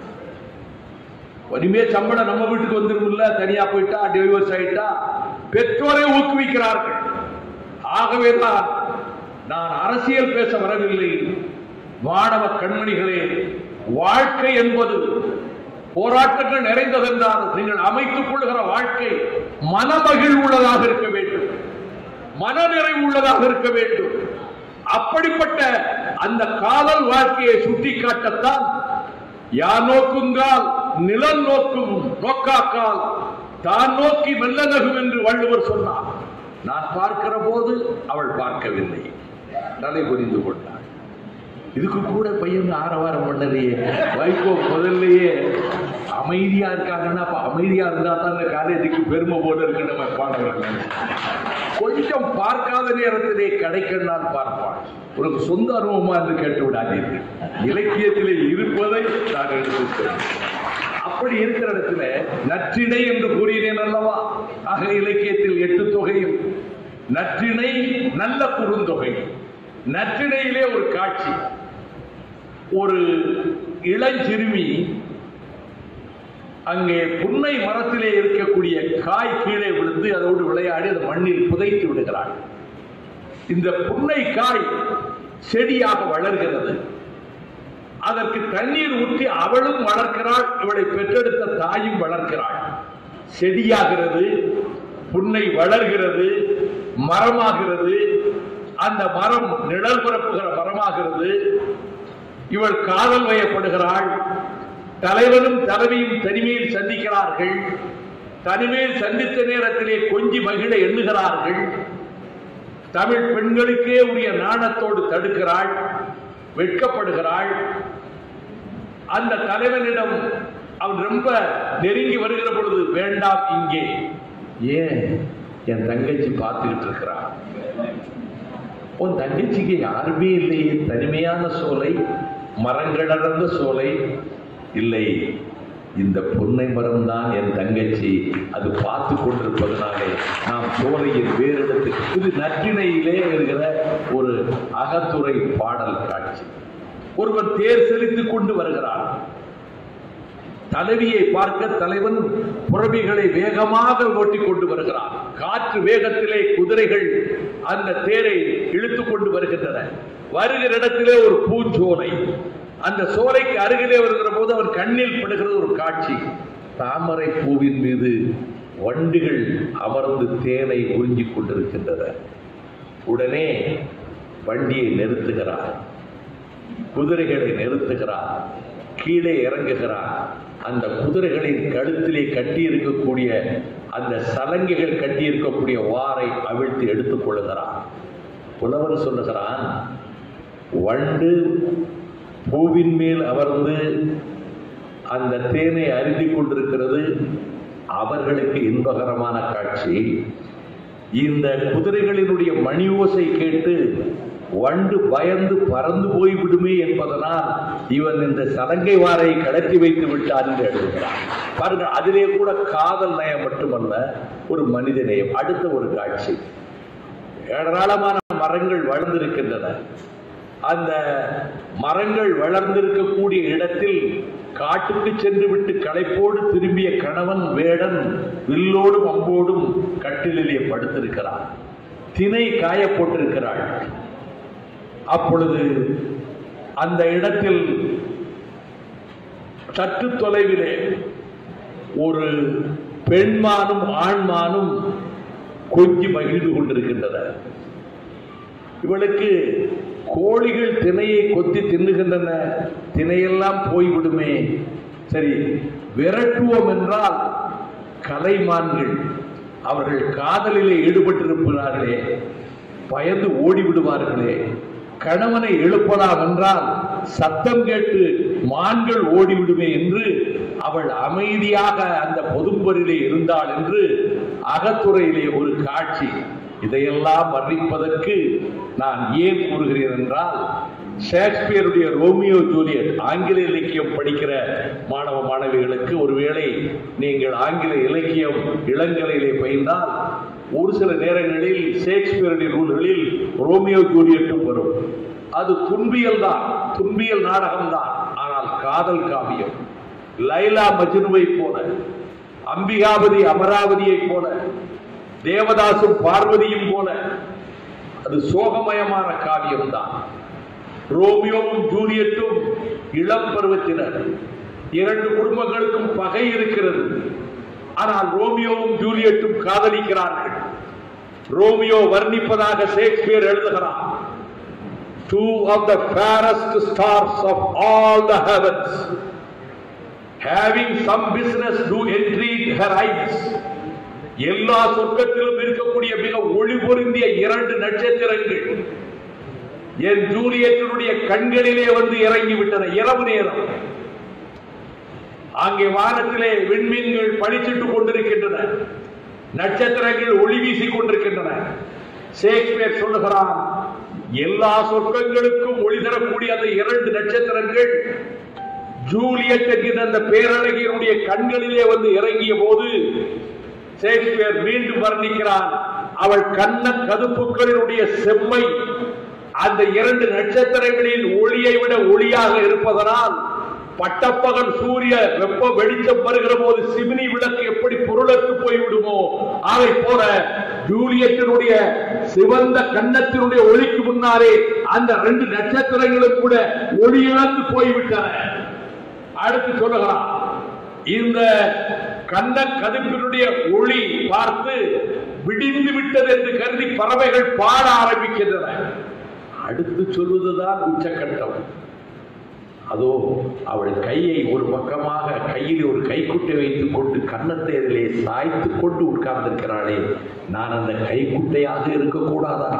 இனிமே சம்பளம் நம்ம வீட்டுக்கு வந்துருமில்ல, தனியா போயிட்டா டைவர்ஸ் ஆயிட்டா, பெற்றோரே ஊக்குவிக்கிறார்கள். ஆகவேதான் நான் அரசியல் பேச வரவில்லை. மாணவ கண்மணிகளே, வாழ்க்கை என்பது போராட்டங்கள் நிறைந்ததென்றால் நீங்கள் அமைத்துக் கொள்கிற வாழ்க்கை மனமகிழ் உள்ளதாக இருக்க வேண்டும், மனநிறைவு உள்ளதாக இருக்க வேண்டும். அப்படிப்பட்ட அந்த காதல் வாழ்க்கையை சுட்டிக்காட்டத்தான் யார் நோக்குங்கால் நிலம் நோக்கும் நோக்காக்கால் தான் நோக்கி மெல்ல நகும் என்று வள்ளுவர் சொன்னார். நான் பார்க்கிற போது அவள் பார்க்கவில்லை, தலை புரிந்து கொண்டாள். இதுக்கு கூட பையன் ஆரவாரம் பண்ணலையே. வைகோ முதல்லயே அமைதியா இருக்காங்கன்னா அப்ப அமைதியா இருந்தா தான் இந்த காலேஜுக்கு பெருமை போல இருக்கு. நம்ம பாடுறாங்க, கொஞ்சம் பார்க்காத நேரத்திலே கடைக்கண்ணால் பார்ப்பாள். உனக்கு சொந்த அனுபவமா என்று கேட்டு விடாதீர்கள், இலக்கியத்திலே இருப்பதை நான் எடுத்துக்கிறேன். அப்படி இருக்கிற இடத்துல நற்றிணை என்று கூறினேன் அல்லவா? ஆக இலக்கியத்தில் எட்டு தொகையும் நற்றிணை நல்ல குறுந்தொகை. நற்றிணையிலே ஒரு காட்சி, ஒரு இளஞ்சிறுமி அங்கே புன்னை மரத்திலே இருக்கக்கூடிய காய் கீழே விழுந்து அதோடு விளையாடி அந்த மண்ணில் புதைத்து விடுகிறாள். இந்த புன்னை காய் செடியாக வளர்கிறது. அதற்கு தண்ணீர் ஊற்றி அவளும் வளர்க்கிறாள், இவளை பெற்றெடுத்த தாயும் வளர்க்கிறாள். செடியாகிறது, புன்னை வளர்கிறது, மரமாகிறது. அந்த மரம் நிழல் பரப்புகிற மரமாகிறது. இவள் காதல் வயப்படுகிறாள். தலைவனும் தலைவியும் தனிமையில் சந்திக்கிறார்கள். தனிமையில் சந்தித்த நேரத்திலே கொஞ்சி மகிழ எண்ணுகிறார்கள். தமிழ் பெண்களுக்கே உரிய நாணத்தோடு தடுக்கிறாள், வெட்கப்படுகிறாள். அந்த தலைவனிடம் அவன் ரொம்ப நெருங்கி வருகிற பொழுது, வேண்டாம் இங்கே, ஏன் என் தங்கச்சி பார்த்துக்கிட்டு இருக்கிறான், உன் தங்கச்சிக்கு யாருமே இல்லையே, தனிமையான சோலை, மரங்களடர்ந்த சோலை, இல்லை இந்த புன்னை மரம் தான் என் தங்கச்சி, அது பார்த்து கொண்டிருப்பதனாலே நாம் சோலையில் வேறு இடத்துக்கு. இது நற்றிணையிலே இருக்கிற ஒரு அகத்துறை பாடல் காட்சி. ஒருவன் தேர் செலுத்திக் கொண்டு வருகிறான். தலைவியை பார்க்க தலைவன் புறவிகளை வேகமாக ஓட்டிக் கொண்டு வருகிறான். காற்று வேகத்திலே குதிரைகள் அந்த தேரை இழுத்துக் கொண்டு வருகின்றன. வருகிற இடத்திலே ஒரு பூஞ்சோலை. அந்த சோலைக்கு அருகிலே வருகிற போது அவன் கண்ணில் படுகிறது ஒரு காட்சி. தாமரை பூவின் மீது வண்டுகள் அமர்ந்து தேனை உறிஞ்சிக் கொண்டிருக்கின்றன. உடனே வண்டியை நிறுத்துகிறார், குதிரைகளை நிறுத்துகிறார், கீழே இறங்குகிறார். அந்த குதிரைகளின் கழுத்திலே கட்டி இருக்கக்கூடிய அந்த சலங்கைகள் கட்டி இருக்கக்கூடிய வாரை அவிழ்த்து எடுத்துக் கொள்ளுகிறான். புலவன் சொல்லுகிறான், வண்டு பூவின் மேல் அமர்ந்து அந்த தேனை அருந்திக் கொண்டிருக்கிறது, அவர்களுக்கு இன்பகரமான காட்சி. இந்த குதிரைகளினுடைய மணி ஓசை கேட்டு வண்டு பயந்து பறந்து போய்விடுமே என்பதனால் இவன் இந்த சலங்கை வாரை கடத்தி வைத்து விட்டான் என்று எழுதுகிறான். பாருங்க, அதிலே கூட காதல் நயம் மட்டுமல்ல, ஒரு மனித நேயம். அடுத்த ஒரு காட்சி, ஏராளமான மரங்கள் வளர்ந்திருக்கின்றன. அந்த மரங்கள் வளர்ந்திருக்கக்கூடிய இடத்தில் காட்டுக்கு சென்று விட்டு களைப்போடு திரும்பிய கணவன் வேடன் வில்லோடும் அம்போடும் கட்டிலே படுத்திருக்கிறார். திணை காய போட்டிருக்கிறாள். அப்பொழுது அந்த இடத்தில் சற்று தொலைவிலே ஒரு பெண்மானும் ஆண்மானும் கொஞ்சி மகிழ்ந்து கொண்டிருக்கின்றன. இவளுக்கு கோழிகள் திணையை கொத்தி தின்னுகின்றன, திணையெல்லாம் போய்விடுமே, சரி விரட்டுவோம் என்றால் கலைமான்கள் அவர்கள் காதலிலே ஈடுபட்டிருக்கிறார்களே, பயந்து ஓடிவிடுவார்களே, கணவனை எழுப்பலாம் என்றால் சத்தம் கேட்டு மான்கள் ஓடிவிடுமே என்று அவள் அமைதியாக அந்த பொதும்பொருளிலே இருந்தாள் என்று அகத்துறையிலே ஒரு காட்சி. இதையெல்லாம் வர்ணிப்பதற்கு நான் ஏன் கூறுகிறேன் என்றால், ஷேக்ஸ்பியருடைய ரோமியோ ஜூலியட் ஆங்கில இலக்கியம் படிக்கிற மாணவ மாணவிகளுக்கு ஒருவேளை நீங்கள் ஆங்கில இலக்கியம் இளங்கலையிலே பயின்றால் ஒரு சில நேரங்களில் ஷேக்ஸ்பியருடைய நூல்களில் ரோமியோ ஜூலியட்டும் வரும். அது துன்பியல் தான், துன்பியல் நாடகம் தான், ஆனால் காதல் காவியம். லைலா மஜ்னுவை போல, அம்பிகாபதி அமராவதியை போல, தேவதாசும் பார்வதியும் போல அது சோகமயமான காவியம் தான். ரோமியோவும் ஜூலியட்டும் இளம் பருவத்தினர், இரண்டு குடும்பங்களுக்கும் பகை இருக்கிறது. ஆனால் ரோமியோவும் ஜூலியட்டும் காதலிக்கிறார்கள். ரோமியோ வர்ணிப்பதாக ஷேக்ஸ்பியர் எழுதுகிறார், two of the fairest stars of all the heavens, having some business do entreat her eyes. எல்லா சொர்க்கத்திலும் இருக்கக்கூடிய மிக ஒளி பொருந்திய இரண்டு நட்சத்திரங்கள் என் ஜூலியட்டினுடைய கண்களிலே வந்து இறங்கி விட்டன. இரவு நேரம் அங்கே வானத்திலே விண்மீன்கள் பளிச்சிட்டுக் கொண்டிருக்கின்றன, நட்சத்திரங்கள் ஒளி வீசிக் கொண்டிருக்கின்றன. ஷேக்ஸ்பியர் சொல்லுகிறான், எல்லா சொர்க்கங்களுக்கும் ஒளி தரக்கூடிய அந்த இரண்டு நட்சத்திரங்கள் ஜூலியட் என்கிற அந்த பேரழகியனுடைய கண்களிலே வந்து இறங்கிய போது ஷேக்ஸ்பியர் மீண்டும் வர்ணிக்கிறான், அவள் கண்ண கதுப்புகளினுடைய செம்மை அந்த இரண்டு நட்சத்திரங்களின் ஒளியை விட ஒளியாக இருப்பதனால் பட்டப்பகல் சூரிய வெப்ப வெளிச்சம் வருகிற போது சிமினி விளக்கு எப்படி பொருளத்து போய்விடுமோ அதை போல ஜூலியட்டினுடைய சிவந்த கன்னத்தினுடைய ஒளிக்கு முன்னாலே அந்த ரெண்டு நட்சத்திரங்களும் கூட ஒளி இழந்து போய்விட்டன. அடுத்து சொல்லுகிறான், இந்த கண்ண கதுப்பினுடைய ஒளி பார்த்து விடிந்து விட்டது என்று கருதி பறவைகள் பாட ஆரம்பிக்கின்றன. அடுத்து சொல்வதுதான் உச்சக்கட்டம். அதோ அவள் கையை ஒரு பக்கமாக கையில் ஒரு கைக்குட்டை வைத்துக் கொண்டு கன்னத்தையிலே சாய்த்துக் கொண்டு உட்கார்ந்திருக்கிறாளே, நான் அந்த கைக்குட்டையாக இருக்கக்கூடாதா?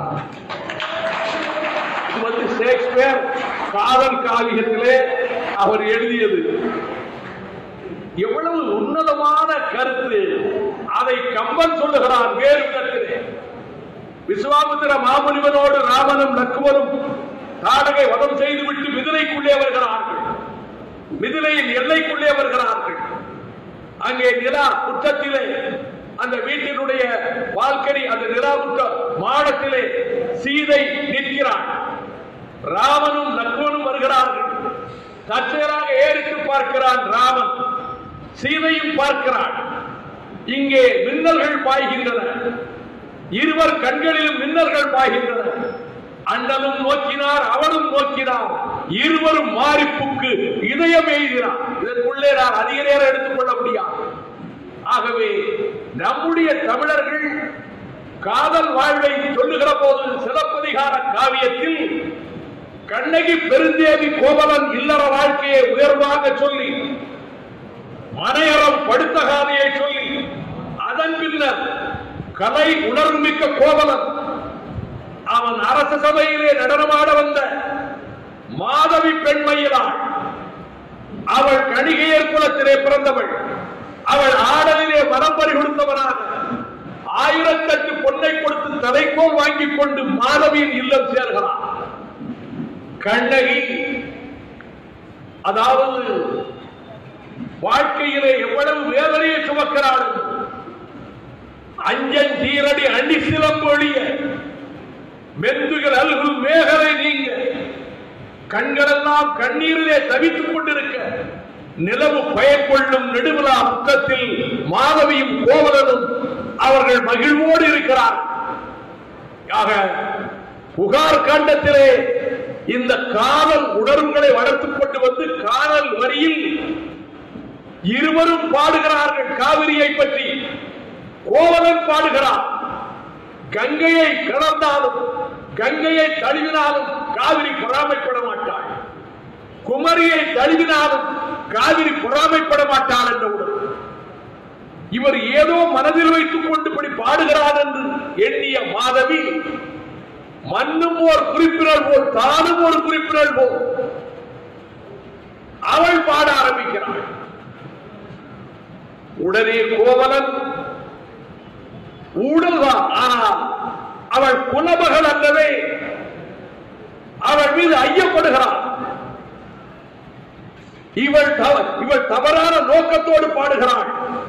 இது வந்து ஷேக்ஸ்பியர் காதல் காவியத்திலே அவர் எழுதியது. எவ்வளவு உன்னதமான கருத்து! அதை கம்பன் சொல்லுகிறான் வேறு விதத்திலே. விஸ்வாமித்திர மாமுனிவனோடு ராமனும் லக்குவனும் தாடகை வதம் செய்துவிட்டு மிதிலைக்குள்ளே வருகிறார்கள். மிதிலையின் எல்லைக்குள்ளே வருகிறார்கள். அங்கே நிலா குற்றத்திலே அந்த வீட்டினுடைய பால்கனி அந்த நிலா குற்ற மாடத்திலே சீதை நிற்கிறாள். ராமனும் லக்குவனும் வருகிறார்கள். தற்செயலாக ஏறிட்டு பார்க்கிறான் ராமன், சீதையும் பார்க்கிறாள். இங்கே மின்னல்கள் பாய்கின்றன, இருவர் கண்களிலும் மின்னல்கள் பாய்கின்றன. அண்ணனும் நோக்கினார், அவனும் நோக்கினார், இருவரும் மாரிப்புக்கு இதயம் எழுதினார். இதற்குள்ளே நான் அதிக நேரம் எடுத்துக்கொள்ள முடியாது. ஆகவே நம்முடைய தமிழர்கள் காதல் வாழ்வை சொல்லுகிற போது சிலப்பதிகார காவியத்தில் கண்ணகி பெருந்தேவி கோவலன் இல்லற வாழ்க்கையை உயர்வாக சொல்லி, மனையறம் படுத்த காதையை சொல்லி, அதன் பின்னர் கலை உணர்வுமிக்க கோவலன் அவன் அரச சபையிலே நடனமாட வந்த மாதவி பெண்மையிலாள். அவள் கணிகையர் குலத்திலே பிறந்தவள். அவள் ஆடலிலே மனம் பறி கொடுத்தவனாக ஆயிரத்தெட்டு பொன்னை கொடுத்து தலைக்கோல் வாங்கிக் கொண்டு மாதவியின் இல்லம் சேர்கிறான். கண்ணகி அதாவது வாழ்க்கையிலே எவ்வளவு வேதனையை சுமக்கிறாள். அஞ்சன் தீரடி அண்டி சிலம்பொழிய மெந்துகள் அல்குல் மேகலை நீங்க கண்களெல்லாம் கண்ணீரிலே தவித்துக் கொண்டிருக்க நிலவு பயன் கொள்ளும் நெடுவிழா முத்தத்தில் மாதவியும் கோவலனும் அவர்கள் மகிழ்வோடு இருக்கிறார். ஆக புகார் காண்டத்திலே இந்த காதல் உணர்வுகளை வளர்த்துக் கொண்டு வந்து காதல் வரியில் இருவரும் பாடுகிறார்கள். காவிரியை பற்றி கோவலன் பாடுகிறார். கங்கையை கடந்தாலும் கங்கையை தழுவினாலும் காவிரி பொறாமைப்பட மாட்டாள், குமரியை தழுவினாலும் காவிரி பொறாமைப்பட மாட்டாள் என்றவுடன் இவர் ஏதோ மனதில் வைத்துக் கொண்டு இப்படி பாடுகிறார் என்று எண்ணிய மாதவி மண்ணும் ஒரு குறிப்பினர் போல் தானும் ஒரு குறிப்பினர் போல் அவள் பாட ஆரம்பிக்கிறாள். உடனே கோவலன் ஊடல்தான், ஆனால் அவள் குலமகள் அல்லவே. அவள் மீது ஐயப்படுகிறான். இவள் இவள் தவறான நோக்கத்தோடு பாடுகிறாள்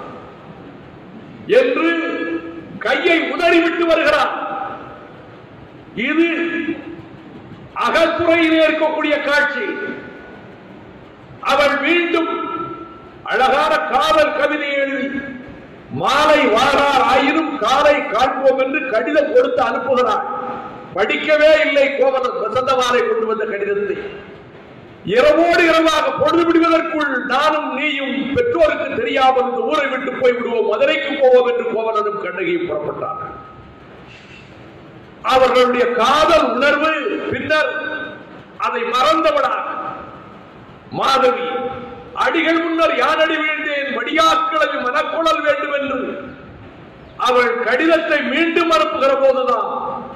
என்று கையை உதறிவிட்டு வருகிறார். இது அகத்துறையிலே இருக்கக்கூடிய காட்சி. அவள் மீண்டும் அழகான காதல் கவிதை எழுதி மாலை வாரார் ஆயினும் காலை காண்போம் என்று கடிதம் கொடுத்து அனுப்புகிறார். படிக்கவே இல்லை கோவலன் வசந்தமாலை கொண்டு வந்த கடிதத்தை. இரவோடு இரவாக பொழுது விடுவதற்குள் நானும் நீயும் பெற்றோருக்கு தெரியாமல் இந்த ஊரை விட்டு போய் விடுவோம், மதுரைக்கு போவோம் என்று கோவலனும் கண்ணகியும் புறப்பட்டார்கள். அவர்களுடைய காதல் உணர்வு பின்னர் அதை மறந்தவளாக மாதவி அடிகள் முன்னர் யானடி வீழ்ந்தேன் மடியாக்களவி மனக்குழல் வேண்டும் என்று அவள் கடிதத்தை மீண்டும் அனுப்புகிற போதுதான்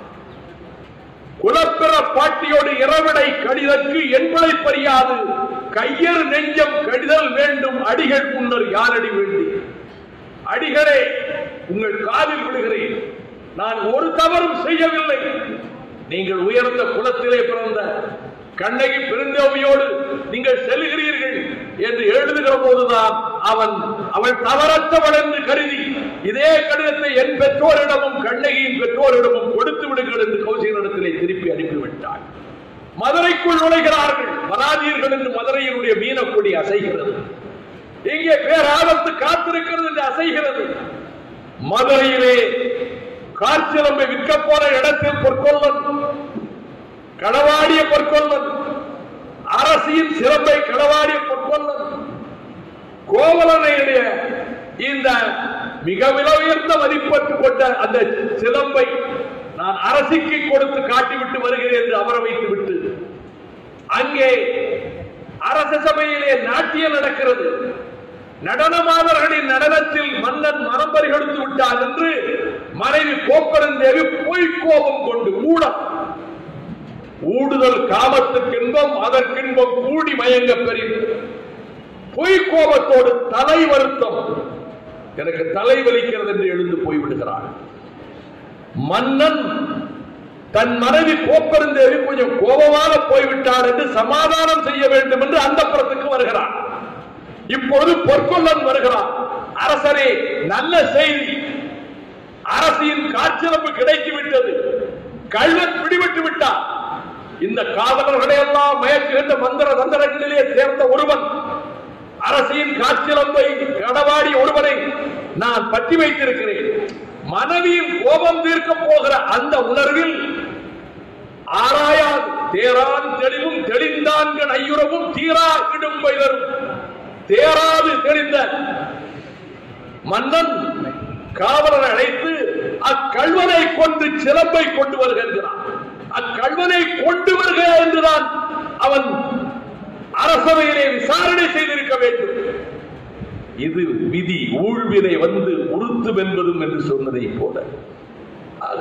குலப்பிற பாட்டியோடு இரவிடை கடிதற்கு என்பதை பறியாது கையறு நெஞ்சம் கடிதல் வேண்டும் அடிகள் முன்னர் யானடி வேண்டி. அடிகளே, உங்கள் காலில் விழுகிறேன். நான் ஒரு தவறும் செய்யவில்லை. நீங்கள் உயர்ந்த குலத்திலே பிறந்த கண்ணகி பெருந்தேவியோடு நீங்கள் செல்கிறீர்கள் என்று எழுதுகிற போதுதான் அவன் அவள் தவறற்றவள் என்று கருதி இதே கடிதத்தை என் பெற்றோரிடமும் கண்ணகியின் பெற்றோரிடமும் கொடுத்து விடுங்கள் என்று கௌசிகனிடத்திலே திருப்பி அனுப்பிவிட்டார். மதுரைக்குள் நுழைகிறார்கள். வராதீர்கள் என்று மதுரையினுடைய மீனக்கொடி அசைகிறது. இங்கே பேராபத்து காத்திருக்கிறது என்று அசைகிறது. மதுரையிலே காற்சிலம்பை விற்க போன இடத்தில் பொற்கொள்ளன் களவாடிய பொற்கொள்ளன், அரசியின் சிலம்பை களவாடிய பொற்கொள்ளன் கோவலனுடைய இந்த மிக விலை உயர்ந்த மதிப்பட்டு கொண்ட அந்த சிலம்பை நான் அரசிக்கு கொடுத்து காட்டிவிட்டு வருகிறேன் என்று அமர வைத்து விட்டு அங்கே அரச சபையிலே நாட்டியம் நடக்கிறது. நடனமாதர்களின் நடனத்தில் மன்னன் மனம் பறிகொடுத்து விட்டார் என்று மனைவி கோப்பெருந்தேவி பொய் கோபம் கொண்டு ஊடம் ஊடுதல் காமத்துக்கு இன்பம் அதற்கின்பம் கூடி மயங்க பெரிய பொய் கோபத்தோடு தலை வருத்தம் எனக்கு தலை வலிக்கிறது என்று எழுந்து போய்விடுகிறார். மன்னன் தன் மனைவி கோப்பெருந்தேவி கொஞ்சம் கோபமாக போய்விட்டார் என்று சமாதானம் செய்ய வேண்டும் என்று அந்த புறத்துக்கு வருகிறார். இப்பொழுது பொற்கொள்ளன் வருகிறார். அரசரே, நல்ல செய்தி, அரசின் காற்சிலம்பு கிடைத்து விட்டது, கள்வன் பிடிபட்டு விட்டார். இந்த காவலர்களை எல்லாம் மயக்குகின்ற மந்திர தந்திரங்களிலே சேர்ந்த ஒருவன் அரசின் காற்சிலம்பை கடவாடி ஒருவனை நான் பற்றி வைத்திருக்கிறேன். மனைவியின் கோபம் தீர்க்க போகிற அந்த உணர்வில் ஆராயாது தேரான் தெளிவும் தெளிந்தான்கள் ஐயுறவும் தீரா இடும் பயிரும் தேராது தெளிந்த மன்னன் காவலரை அழைத்து அக்கல்வனை கொண்டு சிலம்பை கொண்டு வருகிறான். அக்கல்வனை கொண்டு வருக என்றுதான் அவன் அரசவையிலே விசாரணை செய்திருக்க வேண்டும். இது விதி ஊழ்வினை வந்து உறுத்தும் என்பதும் என்று சொன்னதை போல ஆக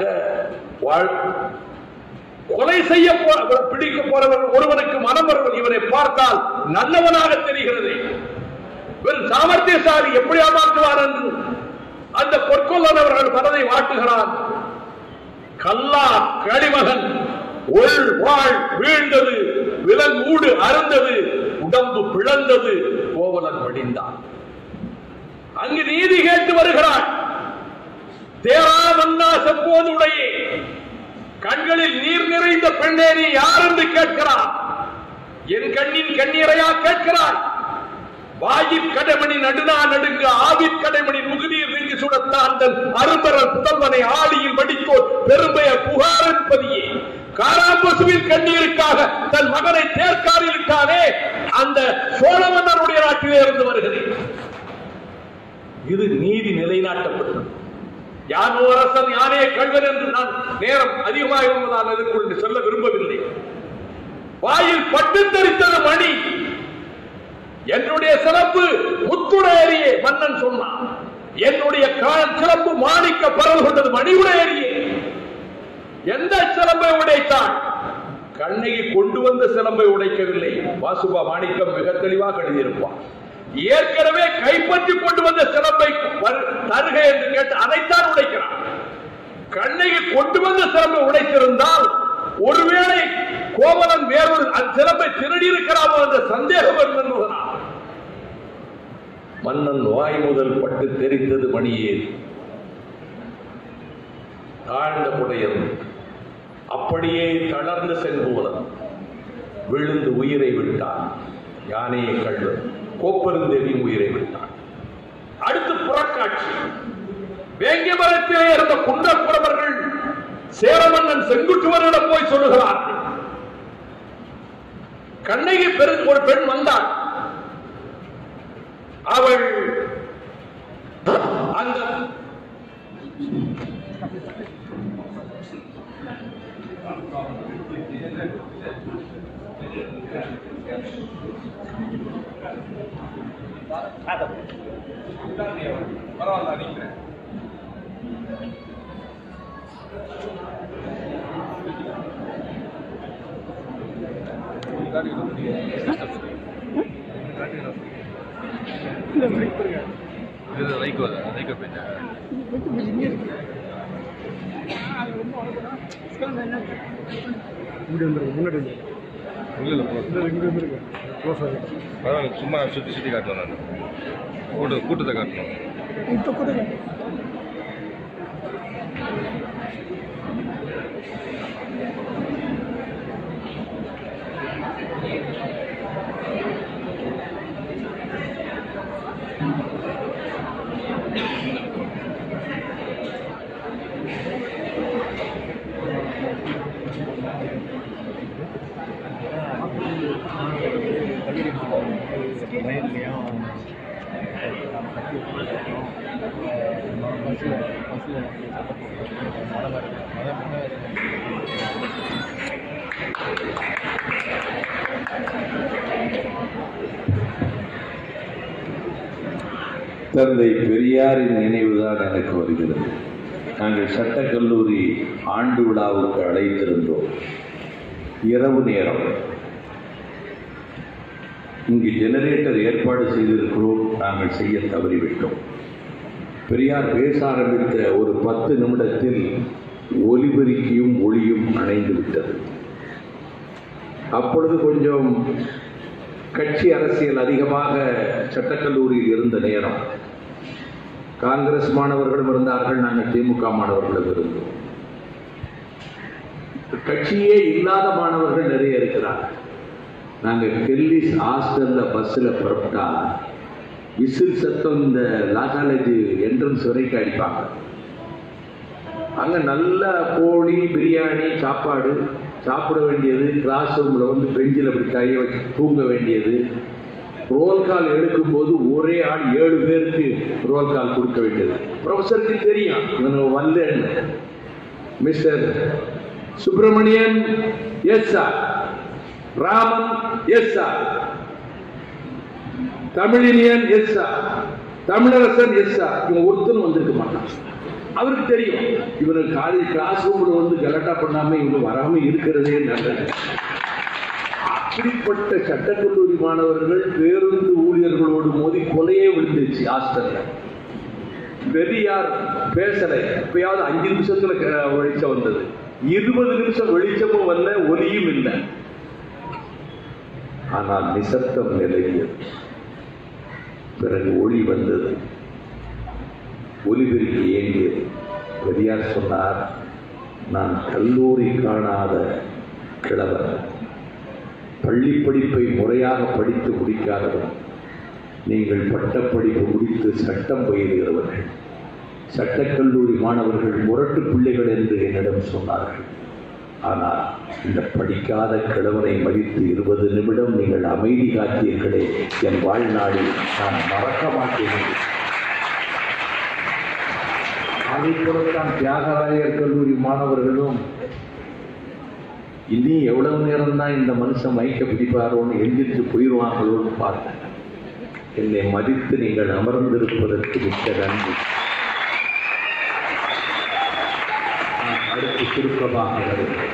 கொலை செய்ய பிடிக்க போறவன் ஒருவனுக்கு மனம் வருவன் இவனை பார்த்தால் நல்லவனாக தெரிகிறது. சாமர்த்தியசாலி எப்படி ஏமாற்றுவார் என்று அந்த பொற்கொள்ளன் அவர்கள் மனதை வாட்டுகிறான். கல்லா களிமகன் ஒள் வாழ் வீழ்ந்தது, விலங்கூடு அருந்தது, உடம்பு பிளந்தது, கோவலன் வடிந்தான். அங்கு நீதி கேட்டு வருகிறான். தேரா மன்னா செப்போது உடையே, கண்களில் நீர் நிறைந்த பெண்ணே நீ யார் என்று கேட்கிறான். என் கண்ணின் கண்ணீரையா கேட்கிறான். வாயிற் கடைமணி நடுநா நடுங்க ஆவிற் கடைமணி முகுநீர் நீங்கி சுடத்தான் தன் அரும்பரல் புதல்வனை ஆடியில் வடித்தோர் பெருமைய புகாரன்பதியே, காராம்பசுவின் கண்ணீருக்காக தன் மகனை தேர்க்காரில் இட்டானே அந்த சோழ மன்னருடைய நாட்டிலே இருந்து வருகிறேன். இது நீதி நிலைநாட்டப்பட்டது. யானோ அரசன் யானே கல்வன் என்று நான் நேரம் அதிகமாக இருந்ததால் அதற்குள் சொல்ல விரும்பவில்லை. வாயில் பட்டு தரித்தது மணி, என்னுடைய சிறப்பு முத்துடையறியே மன்னன் சொன்னான். என்னுடைய சிறப்பு மாணிக்க பரல் கொண்டது மணியுடையறியே. எந்த சிலம்பை உடைத்தான்? கண்ணகி கொண்டு வந்த சிலம்பை உடைக்கவில்லை. வாசுபா மாணிக்கம் மிக தெளிவாக எழுதியிருப்பான். ஏற்கனவே கைப்பற்றி கொண்டு வந்த சிலம்பை தருகை என்று கேட்டு அதைத்தான் உடைக்கிறான். கண்ணகி கொண்டு வந்த சிலம்பை உடைத்திருந்தால் ஒருவேளை கோவலன் வேறொரு சிலம்பை திருடி இருக்கிறாமோ என்ற சந்தேகம் என்பதனால் மன்னன் வாய் முதல் பட்டு தெரிந்தது மணியே தாழ்ந்த புடையது அப்படியே தளர்ந்து செல்போலன் விழுந்து உயிரை விட்டான். யானையை கள்வன் கோப்பெருந்தேவியும் உயிரை விட்டான். அடுத்து புறக்காட்சி. வேங்கிய மரத்திலே இருந்த குன்றப்புறவர்கள் சேரமன்னன் செங்குட்டுவனிடம் போய் சொல்லுகிறார்கள். கண்ணகி பெரு ஒரு பெண் வந்தாள். அவள் அந்த பரவாயில்ல சும்மா சுத்தி சுத்தி காட்டணும். நான் கூட்ட கூட்டத்தை காட்டணும். தந்தை பெரியாரின் நினைவுதான் எனக்கு வருகிறது. நாங்கள் சட்டக்கல்லூரி ஆண்டு விழாவுக்கு அழைத்திருந்தோம். இரவு நேரம். இங்கு ஜெனரேட்டர் ஏற்பாடு செய்திருக்கிறோம். நாங்கள் செய்ய தவறிவிட்டோம். பெரியார் பேச ஆரம்பித்த ஒரு பத்து நிமிடத்தில் ஒலிபெருக்கியும் ஒளியும் அணைந்து விட்டது. அப்பொழுது கொஞ்சம் கட்சி அரசியல் அதிகமாக சட்டக்கல்லூரியில் இருந்த நேரம். காங்கிரஸ் மாணவர்களும் இருந்தார்கள், நாங்கள் திமுக மாணவர்களும் இருந்தோம். கட்சியே இல்லாத மாணவர்கள் நிறைய இருக்கிறார்கள். நாங்கள் கெல்லிஸ் ஹாஸ்டல்ல பஸ்ல புறப்பட்டா விசில் சத்தம் இந்த லா காலேஜ் என்ட்ரன்ஸ் வரைக்கும் அடிப்பாங்க. அங்க நல்ல கோழி பிரியாணி சாப்பாடு சாப்பிட வேண்டியது, கிளாஸ் ரூம்ல வந்து பெஞ்சில் அப்படி கையை வச்சு தூங்க வேண்டியது. ரோல் கால் எடுக்கும் போது ஒரே ஆள் ஏழு பேருக்கு ரோல் கால் கொடுக்க வேண்டியது. ப்ரொஃபஸருக்கு தெரியும் இவன் வரல. Mister Subramanian yes sir, Raman yes sir, Tamiliniyan yes sir, Tamilarasan yes sir. இவன் ஒருத்தரும் வந்திருக்க மாட்டான். அவருக்கு தெரியும் இவனுக்கு காலேஜ் கிளாஸ் ரூம்ல வந்து கலட்டா பண்ணாம இவங்க வராம இருக்கிறதே நல்லது. அப்படிப்பட்ட சட்டக்கல்லூரி மாணவர்கள் பேருந்து ஊழியர்களோடு மோதி கொலையே விழுந்துச்சு ஹாஸ்டல்ல. பெரியார் பேசலை. இப்பயாவது அஞ்சு நிமிஷத்துல வெளிச்சம் வந்தது. இருபது நிமிஷம் வெளிச்சமும் வரல, ஒலியும் இல்லை. ஆனால் நிசப்தம் நிலவியது. பிறகு ஒளி வந்தது, ஒலிபெருக்கி இயங்கியது. பெரியார் சொன்னார், நான் கல்லூரி காணாத கிழவர், பள்ளி படிப்பை முறையாக படித்து முடிக்காதவர், நீங்கள் பட்டப்படிப்பு முடித்து சட்டம் பயிலுகிறவர்கள், சட்டக்கல்லூரி மாணவர்கள் முரட்டு பிள்ளைகள் என்று என்னிடம் சொன்னார்கள். ஆனால் இந்த படிக்காத கிழவனை மதித்து இருபது நிமிடம் நீங்கள் அமைதி காத்தீர்களே, என் வாழ்நாளில் நான் மறக்க மாட்டேன். அதை போலத்தான் தியாகராயர் கல்லூரி மாணவர்களும் இனி எவ்வளவு நேரம் தான் இந்த மனுஷன் மயக்க பிடிப்பாரோன்னு எழுந்திரிச்சு போயிடுவாங்களோன்னு பார்த்தேன். என்னை மதித்து நீங்கள் அமர்ந்திருப்பதற்கு மிக்க நன்றி. அடுத்து சுருக்கமாக வருகிறேன்.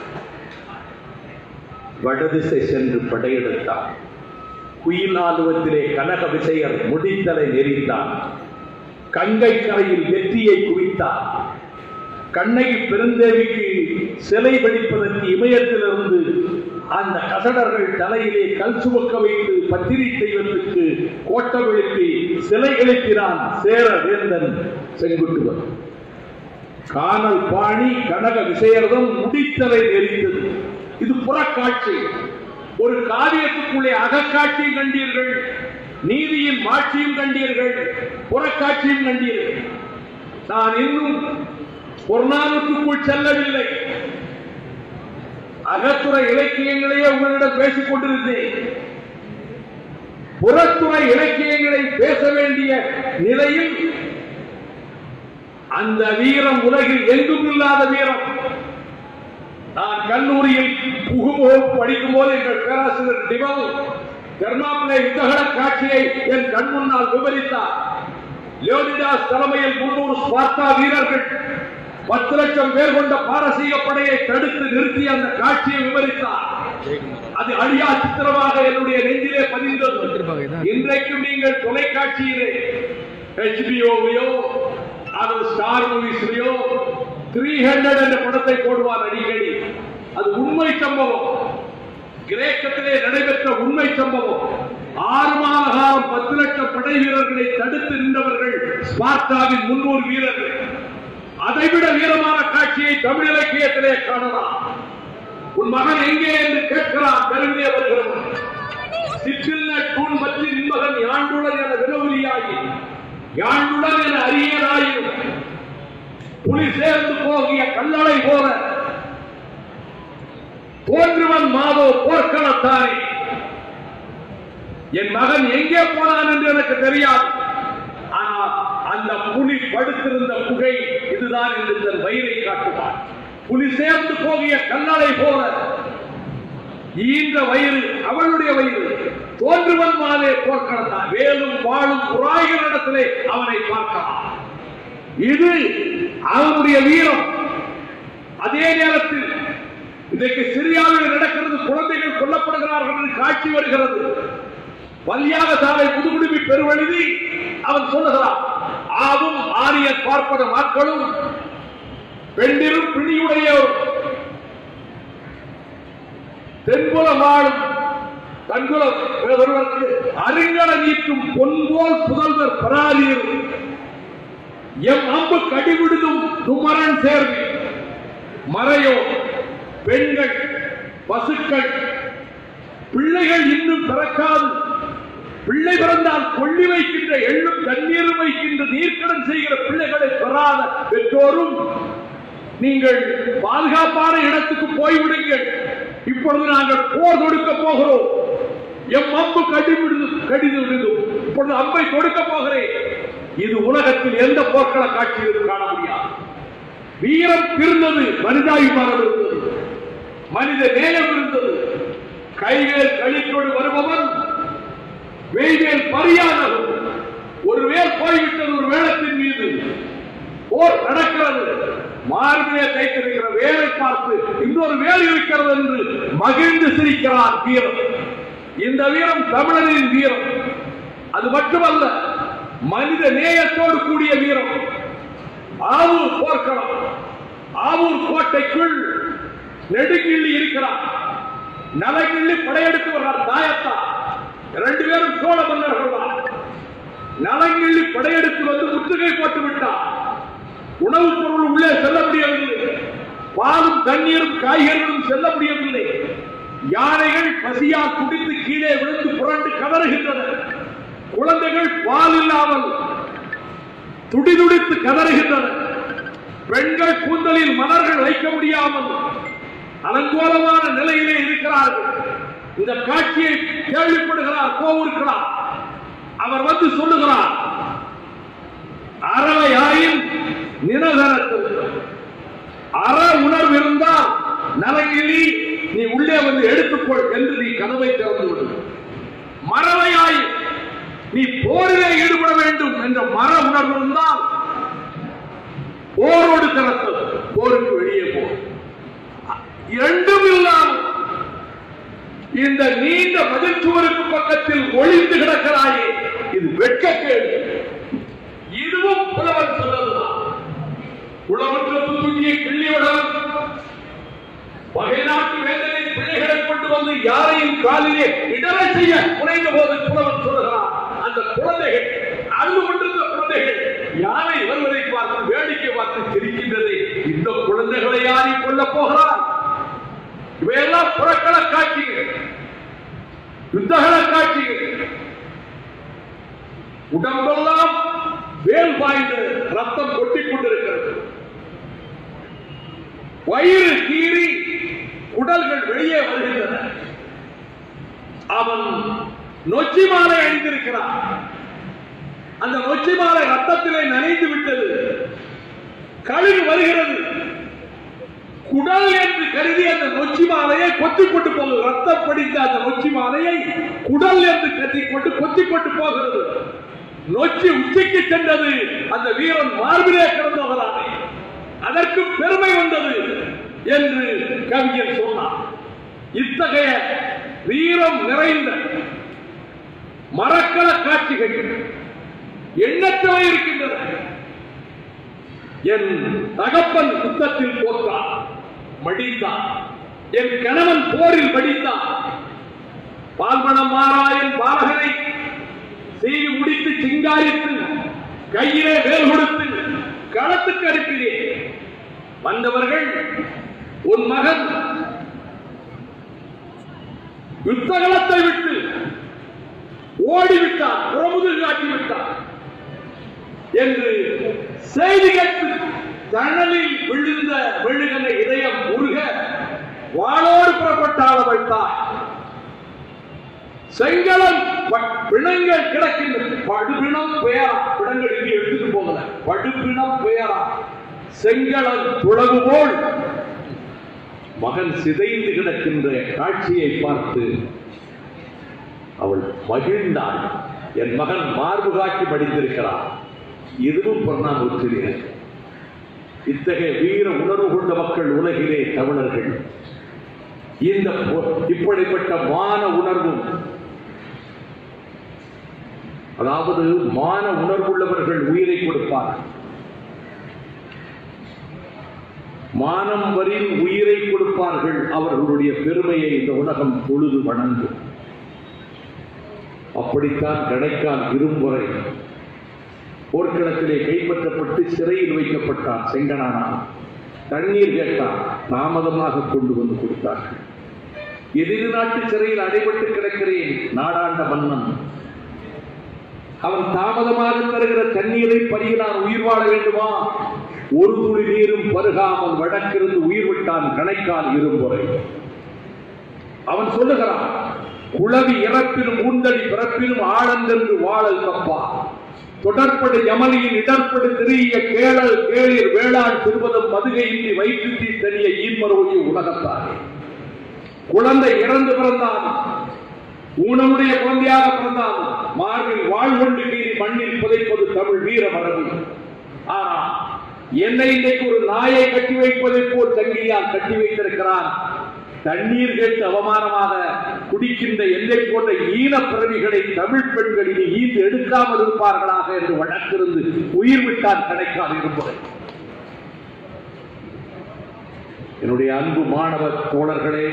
வடதிசை சென்று படையெடுத்தார். குயில் ஆலுவத்திலே கனக விசையர் முடித்தலை நெறித்தார். கங்கை கரையில் வெற்றியை குவித்தார். கண்ணகி பெருந்தேவிக்கு சிலை வெடிப்பதற்கு இமயத்திலிருந்து அந்த கசடர்கள் தலையிலே கல் சுமக்க வைத்து பத்திரி செய்வதற்கு கோட்டம் எழுப்பி சிலை எழுப்பினான் சேர வேந்தன் செங்குட்டுவன். காணல் பாணி கனக விசேரதம் முடித்தலை நெறிந்தது. இது புறக்காட்சி. ஒரு காவியத்துக்குள்ளே அகக்காட்சியும் கண்டீர்கள், நீதியின் மாட்சியும் கண்டீர்கள், புறக்காட்சியும் கண்டீர்கள். நான் இன்னும் பொருளாதாரத்துக்குள் செல்லவில்லை. அகத்துறை இலக்கியங்களையே உங்களிடம் பேசிக் கொண்டிருந்தேன். புறத்துறை இலக்கியங்களை பேச வேண்டிய நிலையில் அந்த வீரம் உலகில் எங்கும் இல்லாத வீரம். நான் கல்லூரியில் புகுமுகம் படிக்கும் போது எங்கள் பேராசிரியர் டிவல் தெர்மாப்பிளை யுத்தகல காட்சியை என் கண் முன்னால் விவரித்தார். லியோனிடாஸ் தலைமையில் முன்னூறு ஸ்பார்ட்டா வீரர்கள் பத்து லட்சம் பேர் கொண்ட பாரசீக படையை தடுத்து நிறுத்தி அந்த காட்சியை விவரித்தார். அது அழியா சித்திரமாக என்னுடைய நெஞ்சிலே பதிந்தது. இன்றைக்கும் நீங்கள் தொலைக்காட்சியிலே ஹெச்பிஓவியோ அல்லது ஸ்டார் மூவிஸ்லயோ த்ரீ ஹண்ட்ரட் என்ற படத்தை போடுவார் அடிக்கடி. அது உண்மை சம்பவம். கிரேக்கத்திலே நடைபெற்ற உண்மை சம்பவம். ஆறு மாத காலம் பத்து லட்சம் படை வீரர்களை தடுத்து நின்றவர்கள் ஸ்பார்ட்டாவின் முன்னூறு வீரர்கள். அதைவிட வீரமான காட்சியை தமிழ் இலக்கியத்திலே காணலாம். உன் மகன் எங்கே என்று கேட்கிறான் பெருமையே வருகிறவன். சிற்றில்ல தூண் பற்றி நின்மகன் யாண்டுடன் என வினவுலியாகி யாண்டுடன் என அரியனாயும் புலி சேர்ந்து போகிய கல்லளை போல தோன்றுவன் மாதோ போர்க்களத்தாரே. என் மகன் எங்கே போனான் என்று எனக்கு தெரியாது. ஆனால் அந்த புலி படுத்திருந்த புகை இதுதான் என்று தன் வயிறை காட்டுவான். புலி சேர்ந்து போகிய கல்லளை போல ஈன்ற வயிறு அவளுடைய வயிறு. தோன்றுவன் மாதே போர்க்களத்தான். வேலும் வாழும் புராய்களிடத்திலே அவனை பார்க்கலாம். இது அவனுடைய வீரம். அதே நேரத்தில் இன்றைக்கு சிரியாவில் நடக்கிறது. குழந்தைகள் கொல்லப்படுகிறார்கள் என்று காட்சி வருகிறது. வலியாக சாலை புதுக்குடிமை பெருவழுதி அவன் சொல்லுகிறான். ஆவும் ஆரிய பார்ப்பத மக்களும் பெண்டிரும் பிணியுடையோர் தென்புல வாழும் தன்குலம் ஒருவருக்கு அருங்கல நீக்கும் பொன்போல் புதல்வர் பராரியர் எம் அம்பு கடிவிடுதும் துமரன் சேர்வி மறையோ பெண்கள் பசுக்கள் பிள்ளைகள் இன்னும் பிறக்காது. பிள்ளை பிறந்தால் கொள்ளி வைக்கின்ற எள்ளும் தண்ணீரும் வைக்கின்ற நீர்க்கடன் செய்கிற பிள்ளைகளை பெறாத பெற்றோரும் நீங்கள் பாதுகாப்பான இடத்துக்கு போய்விடுங்கள். இப்பொழுது நாங்கள் போர் தொடுக்க போகிறோம். எம் அம்பு கடிவிடுது கடிது விடுதும் இப்பொழுது அம்பை தொடுக்க போகிறேன். இது உலகத்தில் எந்த போர்க்கள காட்சியிலும் காண முடியாது. வீரம் இருந்தது, மனிதாபிமானம் இருந்தது, மனித நேயம் இருந்தது. கைவேல் கழித்தோடு வருபவன் வேய்வேல் பரியானவன். ஒரு வேல் போய்விட்டது ஒரு வேளத்தின் மீது. போர் நடக்கிறது. மார்பிலே தைத்திருக்கிற வேலை பார்த்து இன்னொரு வேல் இருக்கிறது என்று மகிழ்ந்து சிரிக்கிறான் வீரம். இந்த வீரம் தமிழரின் வீரம். அது மட்டுமல்ல, மனித நேயத்தோடு கூடிய வீரம். ஆவூர் போர்க்களம். ஆவூர் கோட்டைக்குள் நெடுங்கிள்ளி இருக்கிறார். நலங்கிள்ளி படையெடுத்து வருகிறார். தாயத்தா இரண்டு பேரும் சோழ மன்னர்கள் தான். நலங்கிள்ளி படையெடுத்து வந்து முற்றுகை போட்டு விட்டார். உணவுப் பொருள் உள்ளே செல்ல முடியவில்லை. பாலும் தண்ணீரும் காய்கறிகளும் செல்ல முடியவில்லை. யானைகள் பசியால் குடித்து கீழே விழுந்து புரண்டு கதறுகின்றன. குழந்தைகள் பால் இல்லாமல் துடிதுடித்து கதறுகின்றன. பெண்கள் கூந்தலில் மலர்கள் வைக்க முடியாமல் அலங்கோலமான நிலையிலே இருக்கிறார்கள். இந்த காட்சியை கேள்விப்படுகிறார் கோவூர்கிறார். அவர் வந்து சொல்லுகிறார், அறவையாயின் நினதரத்தில் அற உணர்வு இருந்தால் நலங்கிலி நீ உள்ளே வந்து எடுத்துக்கொள் என்று நீ கதவை திறந்து விடு. மறவையாய் நீ போரிலே ஈடுபட வேண்டும் என்ற மர உணர்வு இருந்தால் போரோடு திறத்து போருக்கு வெளியே போ. இரண்டும் இல்லாமல் இந்த நீண்ட மதில் சுவருக்கு பக்கத்தில் ஒளிந்து கிடக்கிறாயே, இது வெட்கக்கேடு. இதுவும் புலவன் சொன்னதுதான். உளவற்ற தூங்கிய யானை வருவதை பார்த்து வேடிக்கை பார்த்து சிரிக்கின்றது. இந்த குழந்தைகளை யாரை கொள்ள போகிறார்? இவையெல்லாம் புறக்கள காட்சிகள், யுத்தகள காட்சிகள். உடம்பெல்லாம் வேல் பாய்ந்து ரத்தம் கொட்டிக் கொண்டிருக்கிறது. வயிறு கீறி உடல்கள் வெளியே வருகின்றன. அவன் நொச்சி மாலை அணிந்திருக்கிறான். அந்த நொச்சி மாலை ரத்தத்திலே நனைந்து விட்டது. கழுகு வருகிறது. குடல் என்று கருதி அந்த நொச்சி மாலையை கொத்திக் கொண்டு போகிறது. ரத்தம் படித்த அந்த நொச்சி மாலையை குடல் என்று கத்திக் கொண்டு கொத்திக் கொண்டு போகிறது. நொச்சி உச்சிக்கு சென்றது. அந்த வீரன் மார்பிலே கிடந்தவரானே அதற்கு பெருமை வந்தது என்று கவிஞர் சொன்னார். இத்தகைய வீரம் நிறைந்த மரக்கல காட்சிகள் எண்ணற்றவை இருக்கின்றன. என் தகப்பன் யுத்தத்தில் தோற்றான், மடித்தான். என் கணவன் போரில் மடித்தான். பால்மணம் மாறாயன் பாலகனை செய்து முடித்து சிங்காரித்து கையிலே வேல் கொடுத்து களத்துக்கு அனுப்பினேன். வந்தவர்கள் உன் மகன் யுத்தகலத்தை விட்டு ஓடிவிட்டார், புறமுதுகு காட்டிவிட்டார் என்று செய்தி கேட்டு தணலில் விழுந்த வெள்ளுகிற இதயம் உருக வாளோடு புறப்பட்டால் வைத்தார். செங்கலம் பிணங்கள் கிடக்கின்றன. படுபிணம் பெயரா, பிணங்கள் இங்கே எடுத்துட்டு போகல. படுபிணம் பெயரா செங்கலம் துளகு போல் மகன் சிதைந்து கிடக்கின்ற காட்சியை பார்த்து அவள் மகிழ்ந்தாள். என் மகன் மார்பு காட்டி படித்திருக்கிறார். இதுவும் பொன்னாங்குற்றிலே. இத்தகைய வீர உணர்வு கொண்ட மக்கள் உலகிலே தமிழர்கள். இந்த இப்படிப்பட்ட மான உணர்வும், அதாவது மான உணர்வுள்ளவர்கள் உயிரை கொடுப்பார்கள். மானம் வரின் உயிரை கொடுப்பார்கள். அவர்களுடைய பெருமையை இந்த உலகம் பொழுது வணங்கும். அப்படித்தான் கணைக்கால் இரும்புரை போர்க்களத்திலே கைப்பற்றப்பட்டு சிறையில் வைக்கப்பட்டார். செங்கனானா தண்ணீர் கேட்டார். தாமதமாக கொண்டு வந்து கொடுத்தார்கள். எதிரி நாட்டு சிறையில் அடைபட்டு கிடக்கிறேன். நாடாண்ட மன்னன் அவன் தாமதமாக தருகிற தண்ணீரை பருகினான். உயிர் வாழ வேண்டுமா? ஒரு துளி நீரும் பருகாமல் வடக்கிருந்து உயிர் விட்டான் கணைக்கால் இரும்புரை. அவன் சொல்லுகிறான், குளவி இறப்பிலும் ஊந்தடி பிறப்பிலும் ஆழந்தென்று வாழல் தப்பா, தொடர்படு யமலியின் இடர்படு திரிய கேளல் கேளிர் வேளாண் திருவதம் மதுகையின்றி வயிற்றுத்தி தெரிய ஈன்மரோகி உலகத்தாரே. குழந்தை இறந்து பிறந்தான், ஊனமுடைய குழந்தையாக பிறந்தான். மார்பில் வாழ்கொண்டு மீறி மண்ணில் புதைப்பது தமிழ் வீர மரபு. ஆனா என்னை இன்றைக்கு ஒரு நாயை கட்டி வைப்பதை போல் தங்கியால் கட்டி வைத்திருக்கிறான். தண்ணீர் கேட்டு அவமானமாக குடிக்கின்ற எல்லை போன்ற ஈன பிறவிகளை தமிழ் பெண்களில் ஈந்து எடுக்காமல் இருப்பார்களாக என்று வழக்கிருந்து உயிர் விட்டான் கணைக்கால் இருப்பதை. என்னுடைய அன்பு மாணவ தோழர்களே,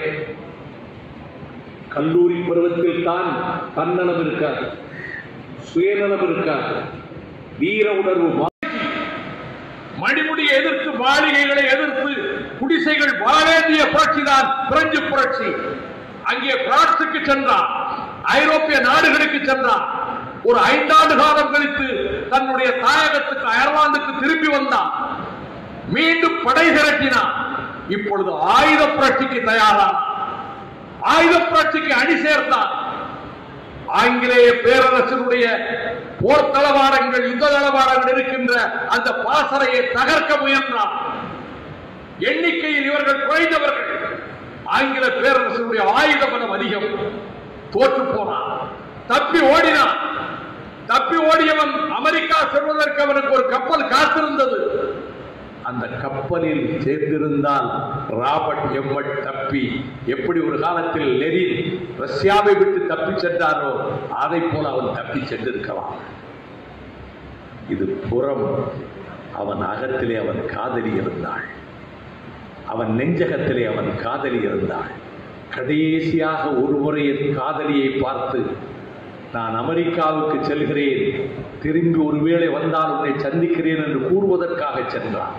கல்லூரி பருவத்தில் தான் தன்னலம் இருக்காது, சுயநலம் இருக்காது, வீர உணர்வு. மணிமுடியை எதிர்த்து, மாளிகைகளை எதிர்த்து, குடிசைகள் வாழேந்திய புரட்சி தான் பிரெஞ்சு புரட்சி. அங்கே பிரான்சுக்கு சென்றார், ஐரோப்பிய நாடுகளுக்கு சென்றார். ஒரு ஐந்தாண்டு காலம் கழித்து தன்னுடைய தாயகத்துக்கு அயர்லாந்துக்கு திரும்பி வந்தார். மீண்டும் படை திரட்டினார். இப்பொழுது ஆயுத புரட்சிக்கு தயாரான, ஆயுத புரட்சிக்கு அணி சேர்த்தார். ஆங்கிலேய பேரரசனுடைய போர் தளவாடங்கள், யுத்த தளவாடங்கள் இருக்கின்ற அந்த பாசறையை தகர்க்க முயன்றார். எண்ணிக்கையில் இவர்கள் குறைந்தவர்கள். ஆங்கில பேரரசனுடைய ஆயுத பலம் அதிகம். தோற்று போனான், தப்பி ஓடினான். தப்பி ஓடியவன் அமெரிக்கா செல்வதற்கு அவனுக்கு ஒரு கப்பல் காத்திருந்தது. அந்த கப்பலில் சேர்ந்திருந்தால் ராபர்ட் எம்மட் தப்பி, எப்படி ஒரு காலத்தில் லெனின் ரஷ்யாவை விட்டு தப்பி சென்றாரோ அதை போல அவன் தப்பி சென்றிருக்கலாம். இது புறம். அவன் அகத்திலே அவன் காதலி இருந்தாள், அவன் நெஞ்சகத்திலே அவன் காதலி இருந்தாள். கடைசியாக ஒரு முறை என் காதலியை பார்த்து, நான் அமெரிக்காவுக்கு செல்கிறேன், திரும்பி ஒருவேளை வந்தால் உன்னை சந்திக்கிறேன் என்று கூறுவதற்காக சென்றான்.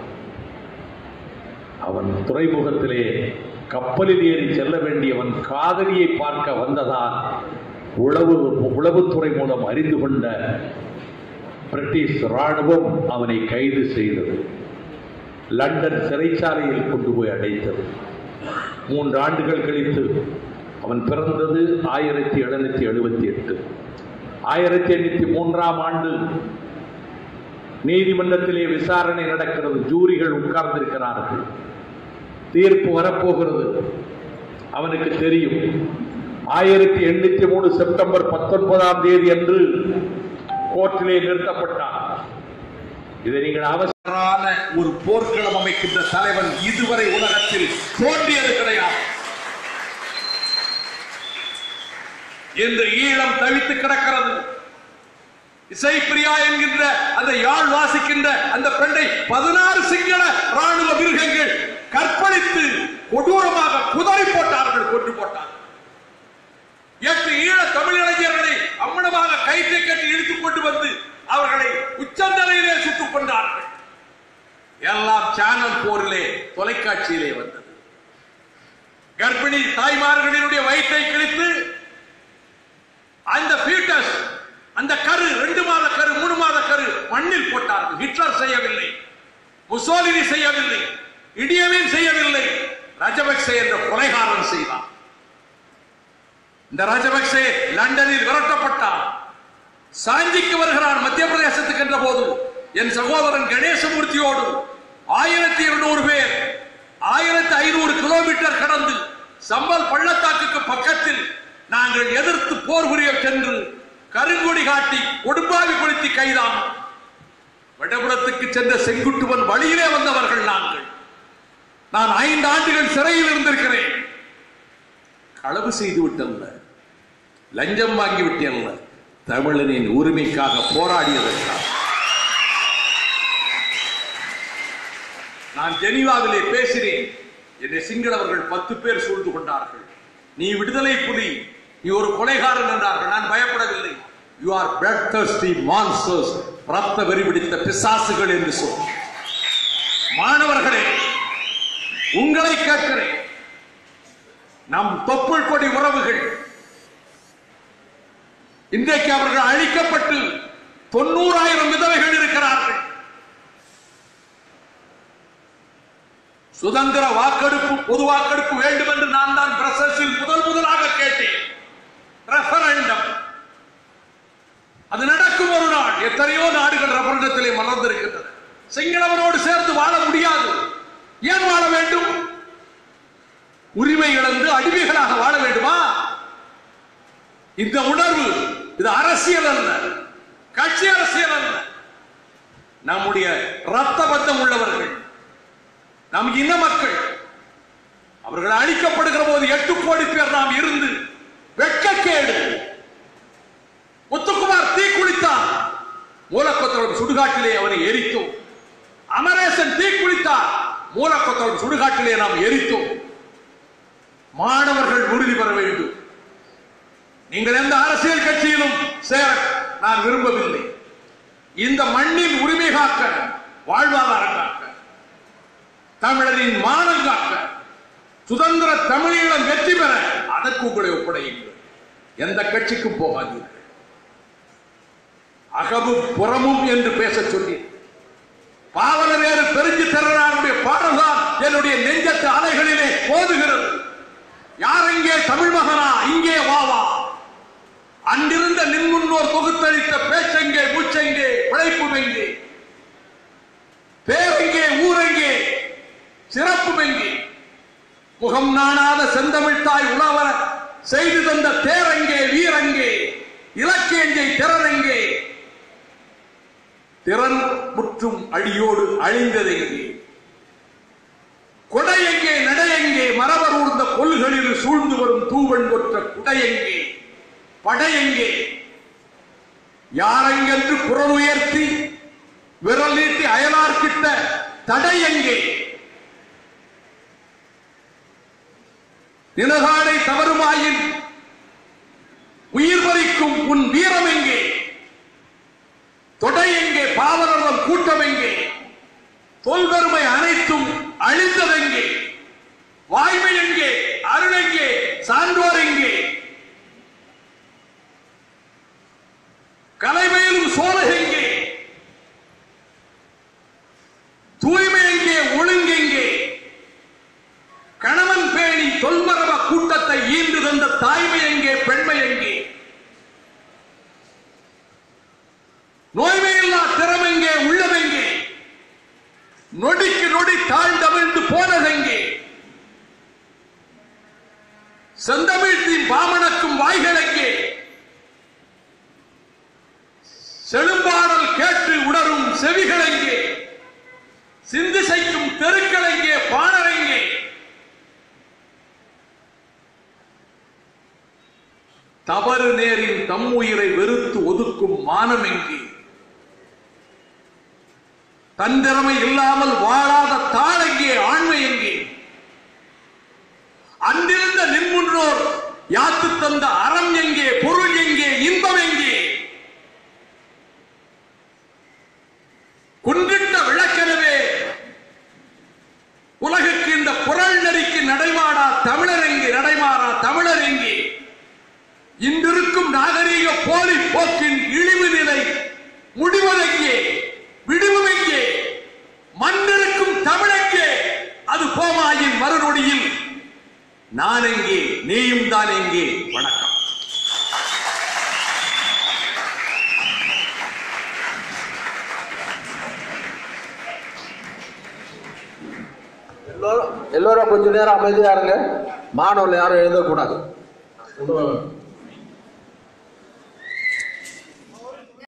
அவன் துறைமுகத்திலே கப்பலில் ஏறி செல்ல வேண்டியவன் காதலியை பார்க்க வந்ததால் உளவு உளவுத்துறை மூலம் அறிந்து கொண்ட பிரிட்டிஷ் ராணுவம் அவனை கைது செய்தது. லண்டன் சிறைச்சாலையில் கொண்டு போய் அடைத்தது. மூன்று ஆண்டுகள் கழித்து அவன் பிறந்தது ஆயிரத்தி எழுநூத்தி எழுபத்தி எட்டு. ஆயிரத்தி எண்ணூத்தி மூன்றாம் ஆண்டு நீதிமன்றத்திலே விசாரணை நடக்கிறது. ஜூரிகள் உட்கார்ந்திருக்கிறார்கள். தீர்ப்பு வரப்போகிறது. அவனுக்கு தெரியும் ஆயிரத்தி எண்ணூத்தி மூணு செப்டம்பர் பத்தொன்பதாம் தேதி அன்று கோர்ட்டிலே நிறுத்தப்பட்டார். இதை நீங்கள் அவசரமான ஒரு போர்க்களம் அமைக்கின்ற தலைவன் இதுவரை உலகத்தில் தோன்றியது கிடையாது. என்று ஈழம் தவித்து கிடக்கிறது. இசைப்பிரியா என்கின்ற அந்த யாழ் வாசிக்கின்ற அந்த பெண்ணை பதினாறு சிங்கள ராணுவ மிருகங்கள் கற்பழித்து கொடூரமாக குதறி போட்டார்கள், கொன்று போட்டார்கள். எட்டு ஈழ தமிழ் இளைஞர்களை அம்மனமாக கைத்தை கட்டி இழுத்துக் கொண்டு வந்து அவர்களை உச்சந்தலையிலே சுட்டுக் கொண்டார்கள். எல்லாம் சேனல் போரிலே தொலைக்காட்சியிலே வந்தது. கர்ப்பிணி தாய்மார்களினுடைய வயிற்றை கிழித்து அந்த பீட்டஸ், அந்த கரு, ரெண்டு மாத கரு, மூணு மாத கரு மண்ணில் போட்டார்கள். ஹிட்லர் செய்யவில்லை, முசோலினி செய்யவில்லை, இடியமின் செய்யவில்லை, ராஜபக்சே என்ற கொலைகாரன் செய்தார். இந்த ராஜபக்சே லண்டனில் விரட்டப்பட்டார். சாஞ்சிக்கு வருகிறார் மத்திய பிரதேசத்துக்கு என்ற போது என் சகோதரன் கணேசமூர்த்தியோடு ஆயிரத்தி இருநூறு பேர் ஆயிரத்தி ஐநூறு கிலோமீட்டர் கடந்து சம்பல் பள்ளத்தாக்குக்கு பக்கத்தில் நாங்கள் எதிர்த்து போர் புரிய சென்று கருங்கொடி காட்டி கொடும்பாவி கொளுத்தி கைதான். வடபுறத்துக்கு சென்ற செங்குட்டுவன் வழியிலே வந்தவர்கள் நாங்கள். நான் ஐந்து ஆண்டுகள் சிறையில் இருந்திருக்கிறேன். களவு செய்து விட்டல்ல, லஞ்சம் வாங்கி விட்டல்ல, தமிழனின் உரிமைக்காக போராடியதற்காக. நான் ஜெனீவாவிலே பேசினேன். என்னை சிங்களவர்கள் பத்து பேர் சூழ்ந்து கொண்டார்கள். நீ விடுதலை புலி, நீ ஒரு கொலைகாரன் என்றார்கள். நான் பயப்படவில்லை. You are blood thirsty monsters, ரத்த வெறி பிடித்த பிசாசுகள் என்று சொல். மாணவர்களே, உங்களை கேட்கிறேன். நம் தொப்புள் கொடி உறவுகள் இன்றைக்கு அவர்கள் அழிக்கப்பட்டு தொண்ணூறாயிரம் விதவைகள் இருக்கிறார்கள். சுதந்திர வாக்கெடுப்பு, பொது வாக்கெடுப்பு வேண்டும் என்று நான் தான் பிரசஸில் முதல் முதலாக கேட்டேன். ரெஃபரண்டம் அது நடக்கும் ஒரு நாள். எத்தனையோ நாடுகள் ரெஃபரண்டத்திலே மலர்ந்திருக்கின்றன. சிங்களவரோடு சேர்ந்து வாழ முடியாது. ஏன் வாழ வேண்டும்? உரிமை இழந்து அடிமைகளாக வாழ வேண்டுமா? இந்த உணர்வு இது அரசியல் அல்ல, கட்சி அரசியல் அல்ல. நம்முடைய ரத்த பந்தம் உள்ளவர்கள், நம் இன மக்கள், அவர்கள் அழிக்கப்படுகிற போது எட்டு கோடி பேர் நாம் இருந்து வெட்கக்கேடு. முத்துக்குமார் தீ குளித்தார், மூலக்கொத்தளம் சுடுகாட்டிலே அவனை எரித்தோம். அமரேசன் தீ குளித்தார், மூலக்கொத்தளம் சுடுகாட்டிலே நாம் எரித்தோம். மாணவர்கள் உறுதி பெற வேண்டும். நீங்கள் எந்த அரசியல் கட்சியிலும் சேர நான் விரும்பவில்லை. இந்த மண்ணின் உரிமை காக்க, வாழ்வாதாரம் காக்க, தமிழரின் மானம் காக்க, சுதந்திர தமிழீழம் வெற்றி பெற அதற்கு உங்களை ஒப்படையுங்கள். எந்த கட்சிக்கும் போகாதீர்கள். அகமும் புறமும் என்று பேச சொல்லி பாவலரேறு பெருஞ்சி திறனாருடைய பாடல்தான் என்னுடைய நெஞ்சத்து அலைகளிலே போதுகிறது. யார் எங்கே தமிழ் மகனா, இங்கே வாவா. அங்கிருந்த நின்முன்னோர் தொகுத்தளித்த பேச்செங்கே, மூச்செங்கே, பிழைப்பு எங்கே, பேரெங்கே, ஊரெங்கே, சிறப்பு எங்கே, முகம் நாணாத செந்தமிழ் தாய் உணவர செய்து தந்த தேரங்கே, வீரங்கே, இலக்கியங்கே, திறனெங்கே, திறன் முற்றும் அடியோடு அழிந்ததெங்கே, கொடையெங்கே, நடையெங்கே, மரபர் ஊர்ந்த கொள்களில் சூழ்ந்து வரும் தூவன் கொற்ற குடையெங்கே, படையெங்கே, யாரெங்கென்று குரல் உயர்த்தி விரல் நீட்டி அயலார்கிட்ட தடையெங்கே, நிலகாடை தவறுமாயின் உயிர் பறிக்கும் உன் வீரம் எங்கே, தொடை எங்கே, பாவலர்தம் கூட்டம் எங்கே, தொல்பெருமை அனைத்தும் அழிந்ததெங்கே, வாய்மை எங்கே, அருள் எங்கே, சான்றோர் எங்கே, கலைமேலும் சோழ எங்கே, தூய்மை எங்கே, ஒழுங்கெங்கே, கணவன் பேணி தொல்மரப கூட்டத்தை ஈண்டு தந்த தாய்மை எங்கே, பெண்மை எங்கே, நோய்மையில்லா திறமெங்கே, உள்ளதெங்கே, நொடிக்கு நொடி தாழ்ந்தமிழ்ந்து போனதெங்கே, செந்தமிழ்த்தின் பாமணக்கும் வாய்கள் எங்கே, செழும்பாடல் கேட்டு உணரும் செவிகள் எங்கே, சிந்து செய்யும் தெருக்கள் எங்கே, பாணர் எங்கே, தவறு நேரின் தம்முயிரை வெறுத்து ஒதுக்கும் மானம் எங்கே, தன் திறமை இல்லாமல் வாழாத தாளெங்கே, ஆண்மை எங்கே, அன்றிருந்த நின்முன்றோர் யாத்து தந்த அறம் எங்கே, பொருள் எங்கே, இன்பம் எங்கே, குன்றிட்ட விளக்கெனவே உலகுக்கு இந்த புரள் நெறிக்கு நடைமாடா தமிழர் எங்கே, நடைமாறா தமிழர் எங்கே, இன்றிருக்கும் நாகரீக போலி போக்கின் இழிவு நிலை முடிவதெங்கே, விடுவதெங்கே, மண்ணிருக்கும் தமிழெங்கே, அது போமாயின் மறுநொடியில் நான் எங்கே, நீயும் தான் எங்கே. வணக்கம். எல்லோரும் எல்லோரும் கொஞ்ச நேரம் அமைதியா இருங்க. மாணவர்கள் யாரும் எழுதக்கூடாது.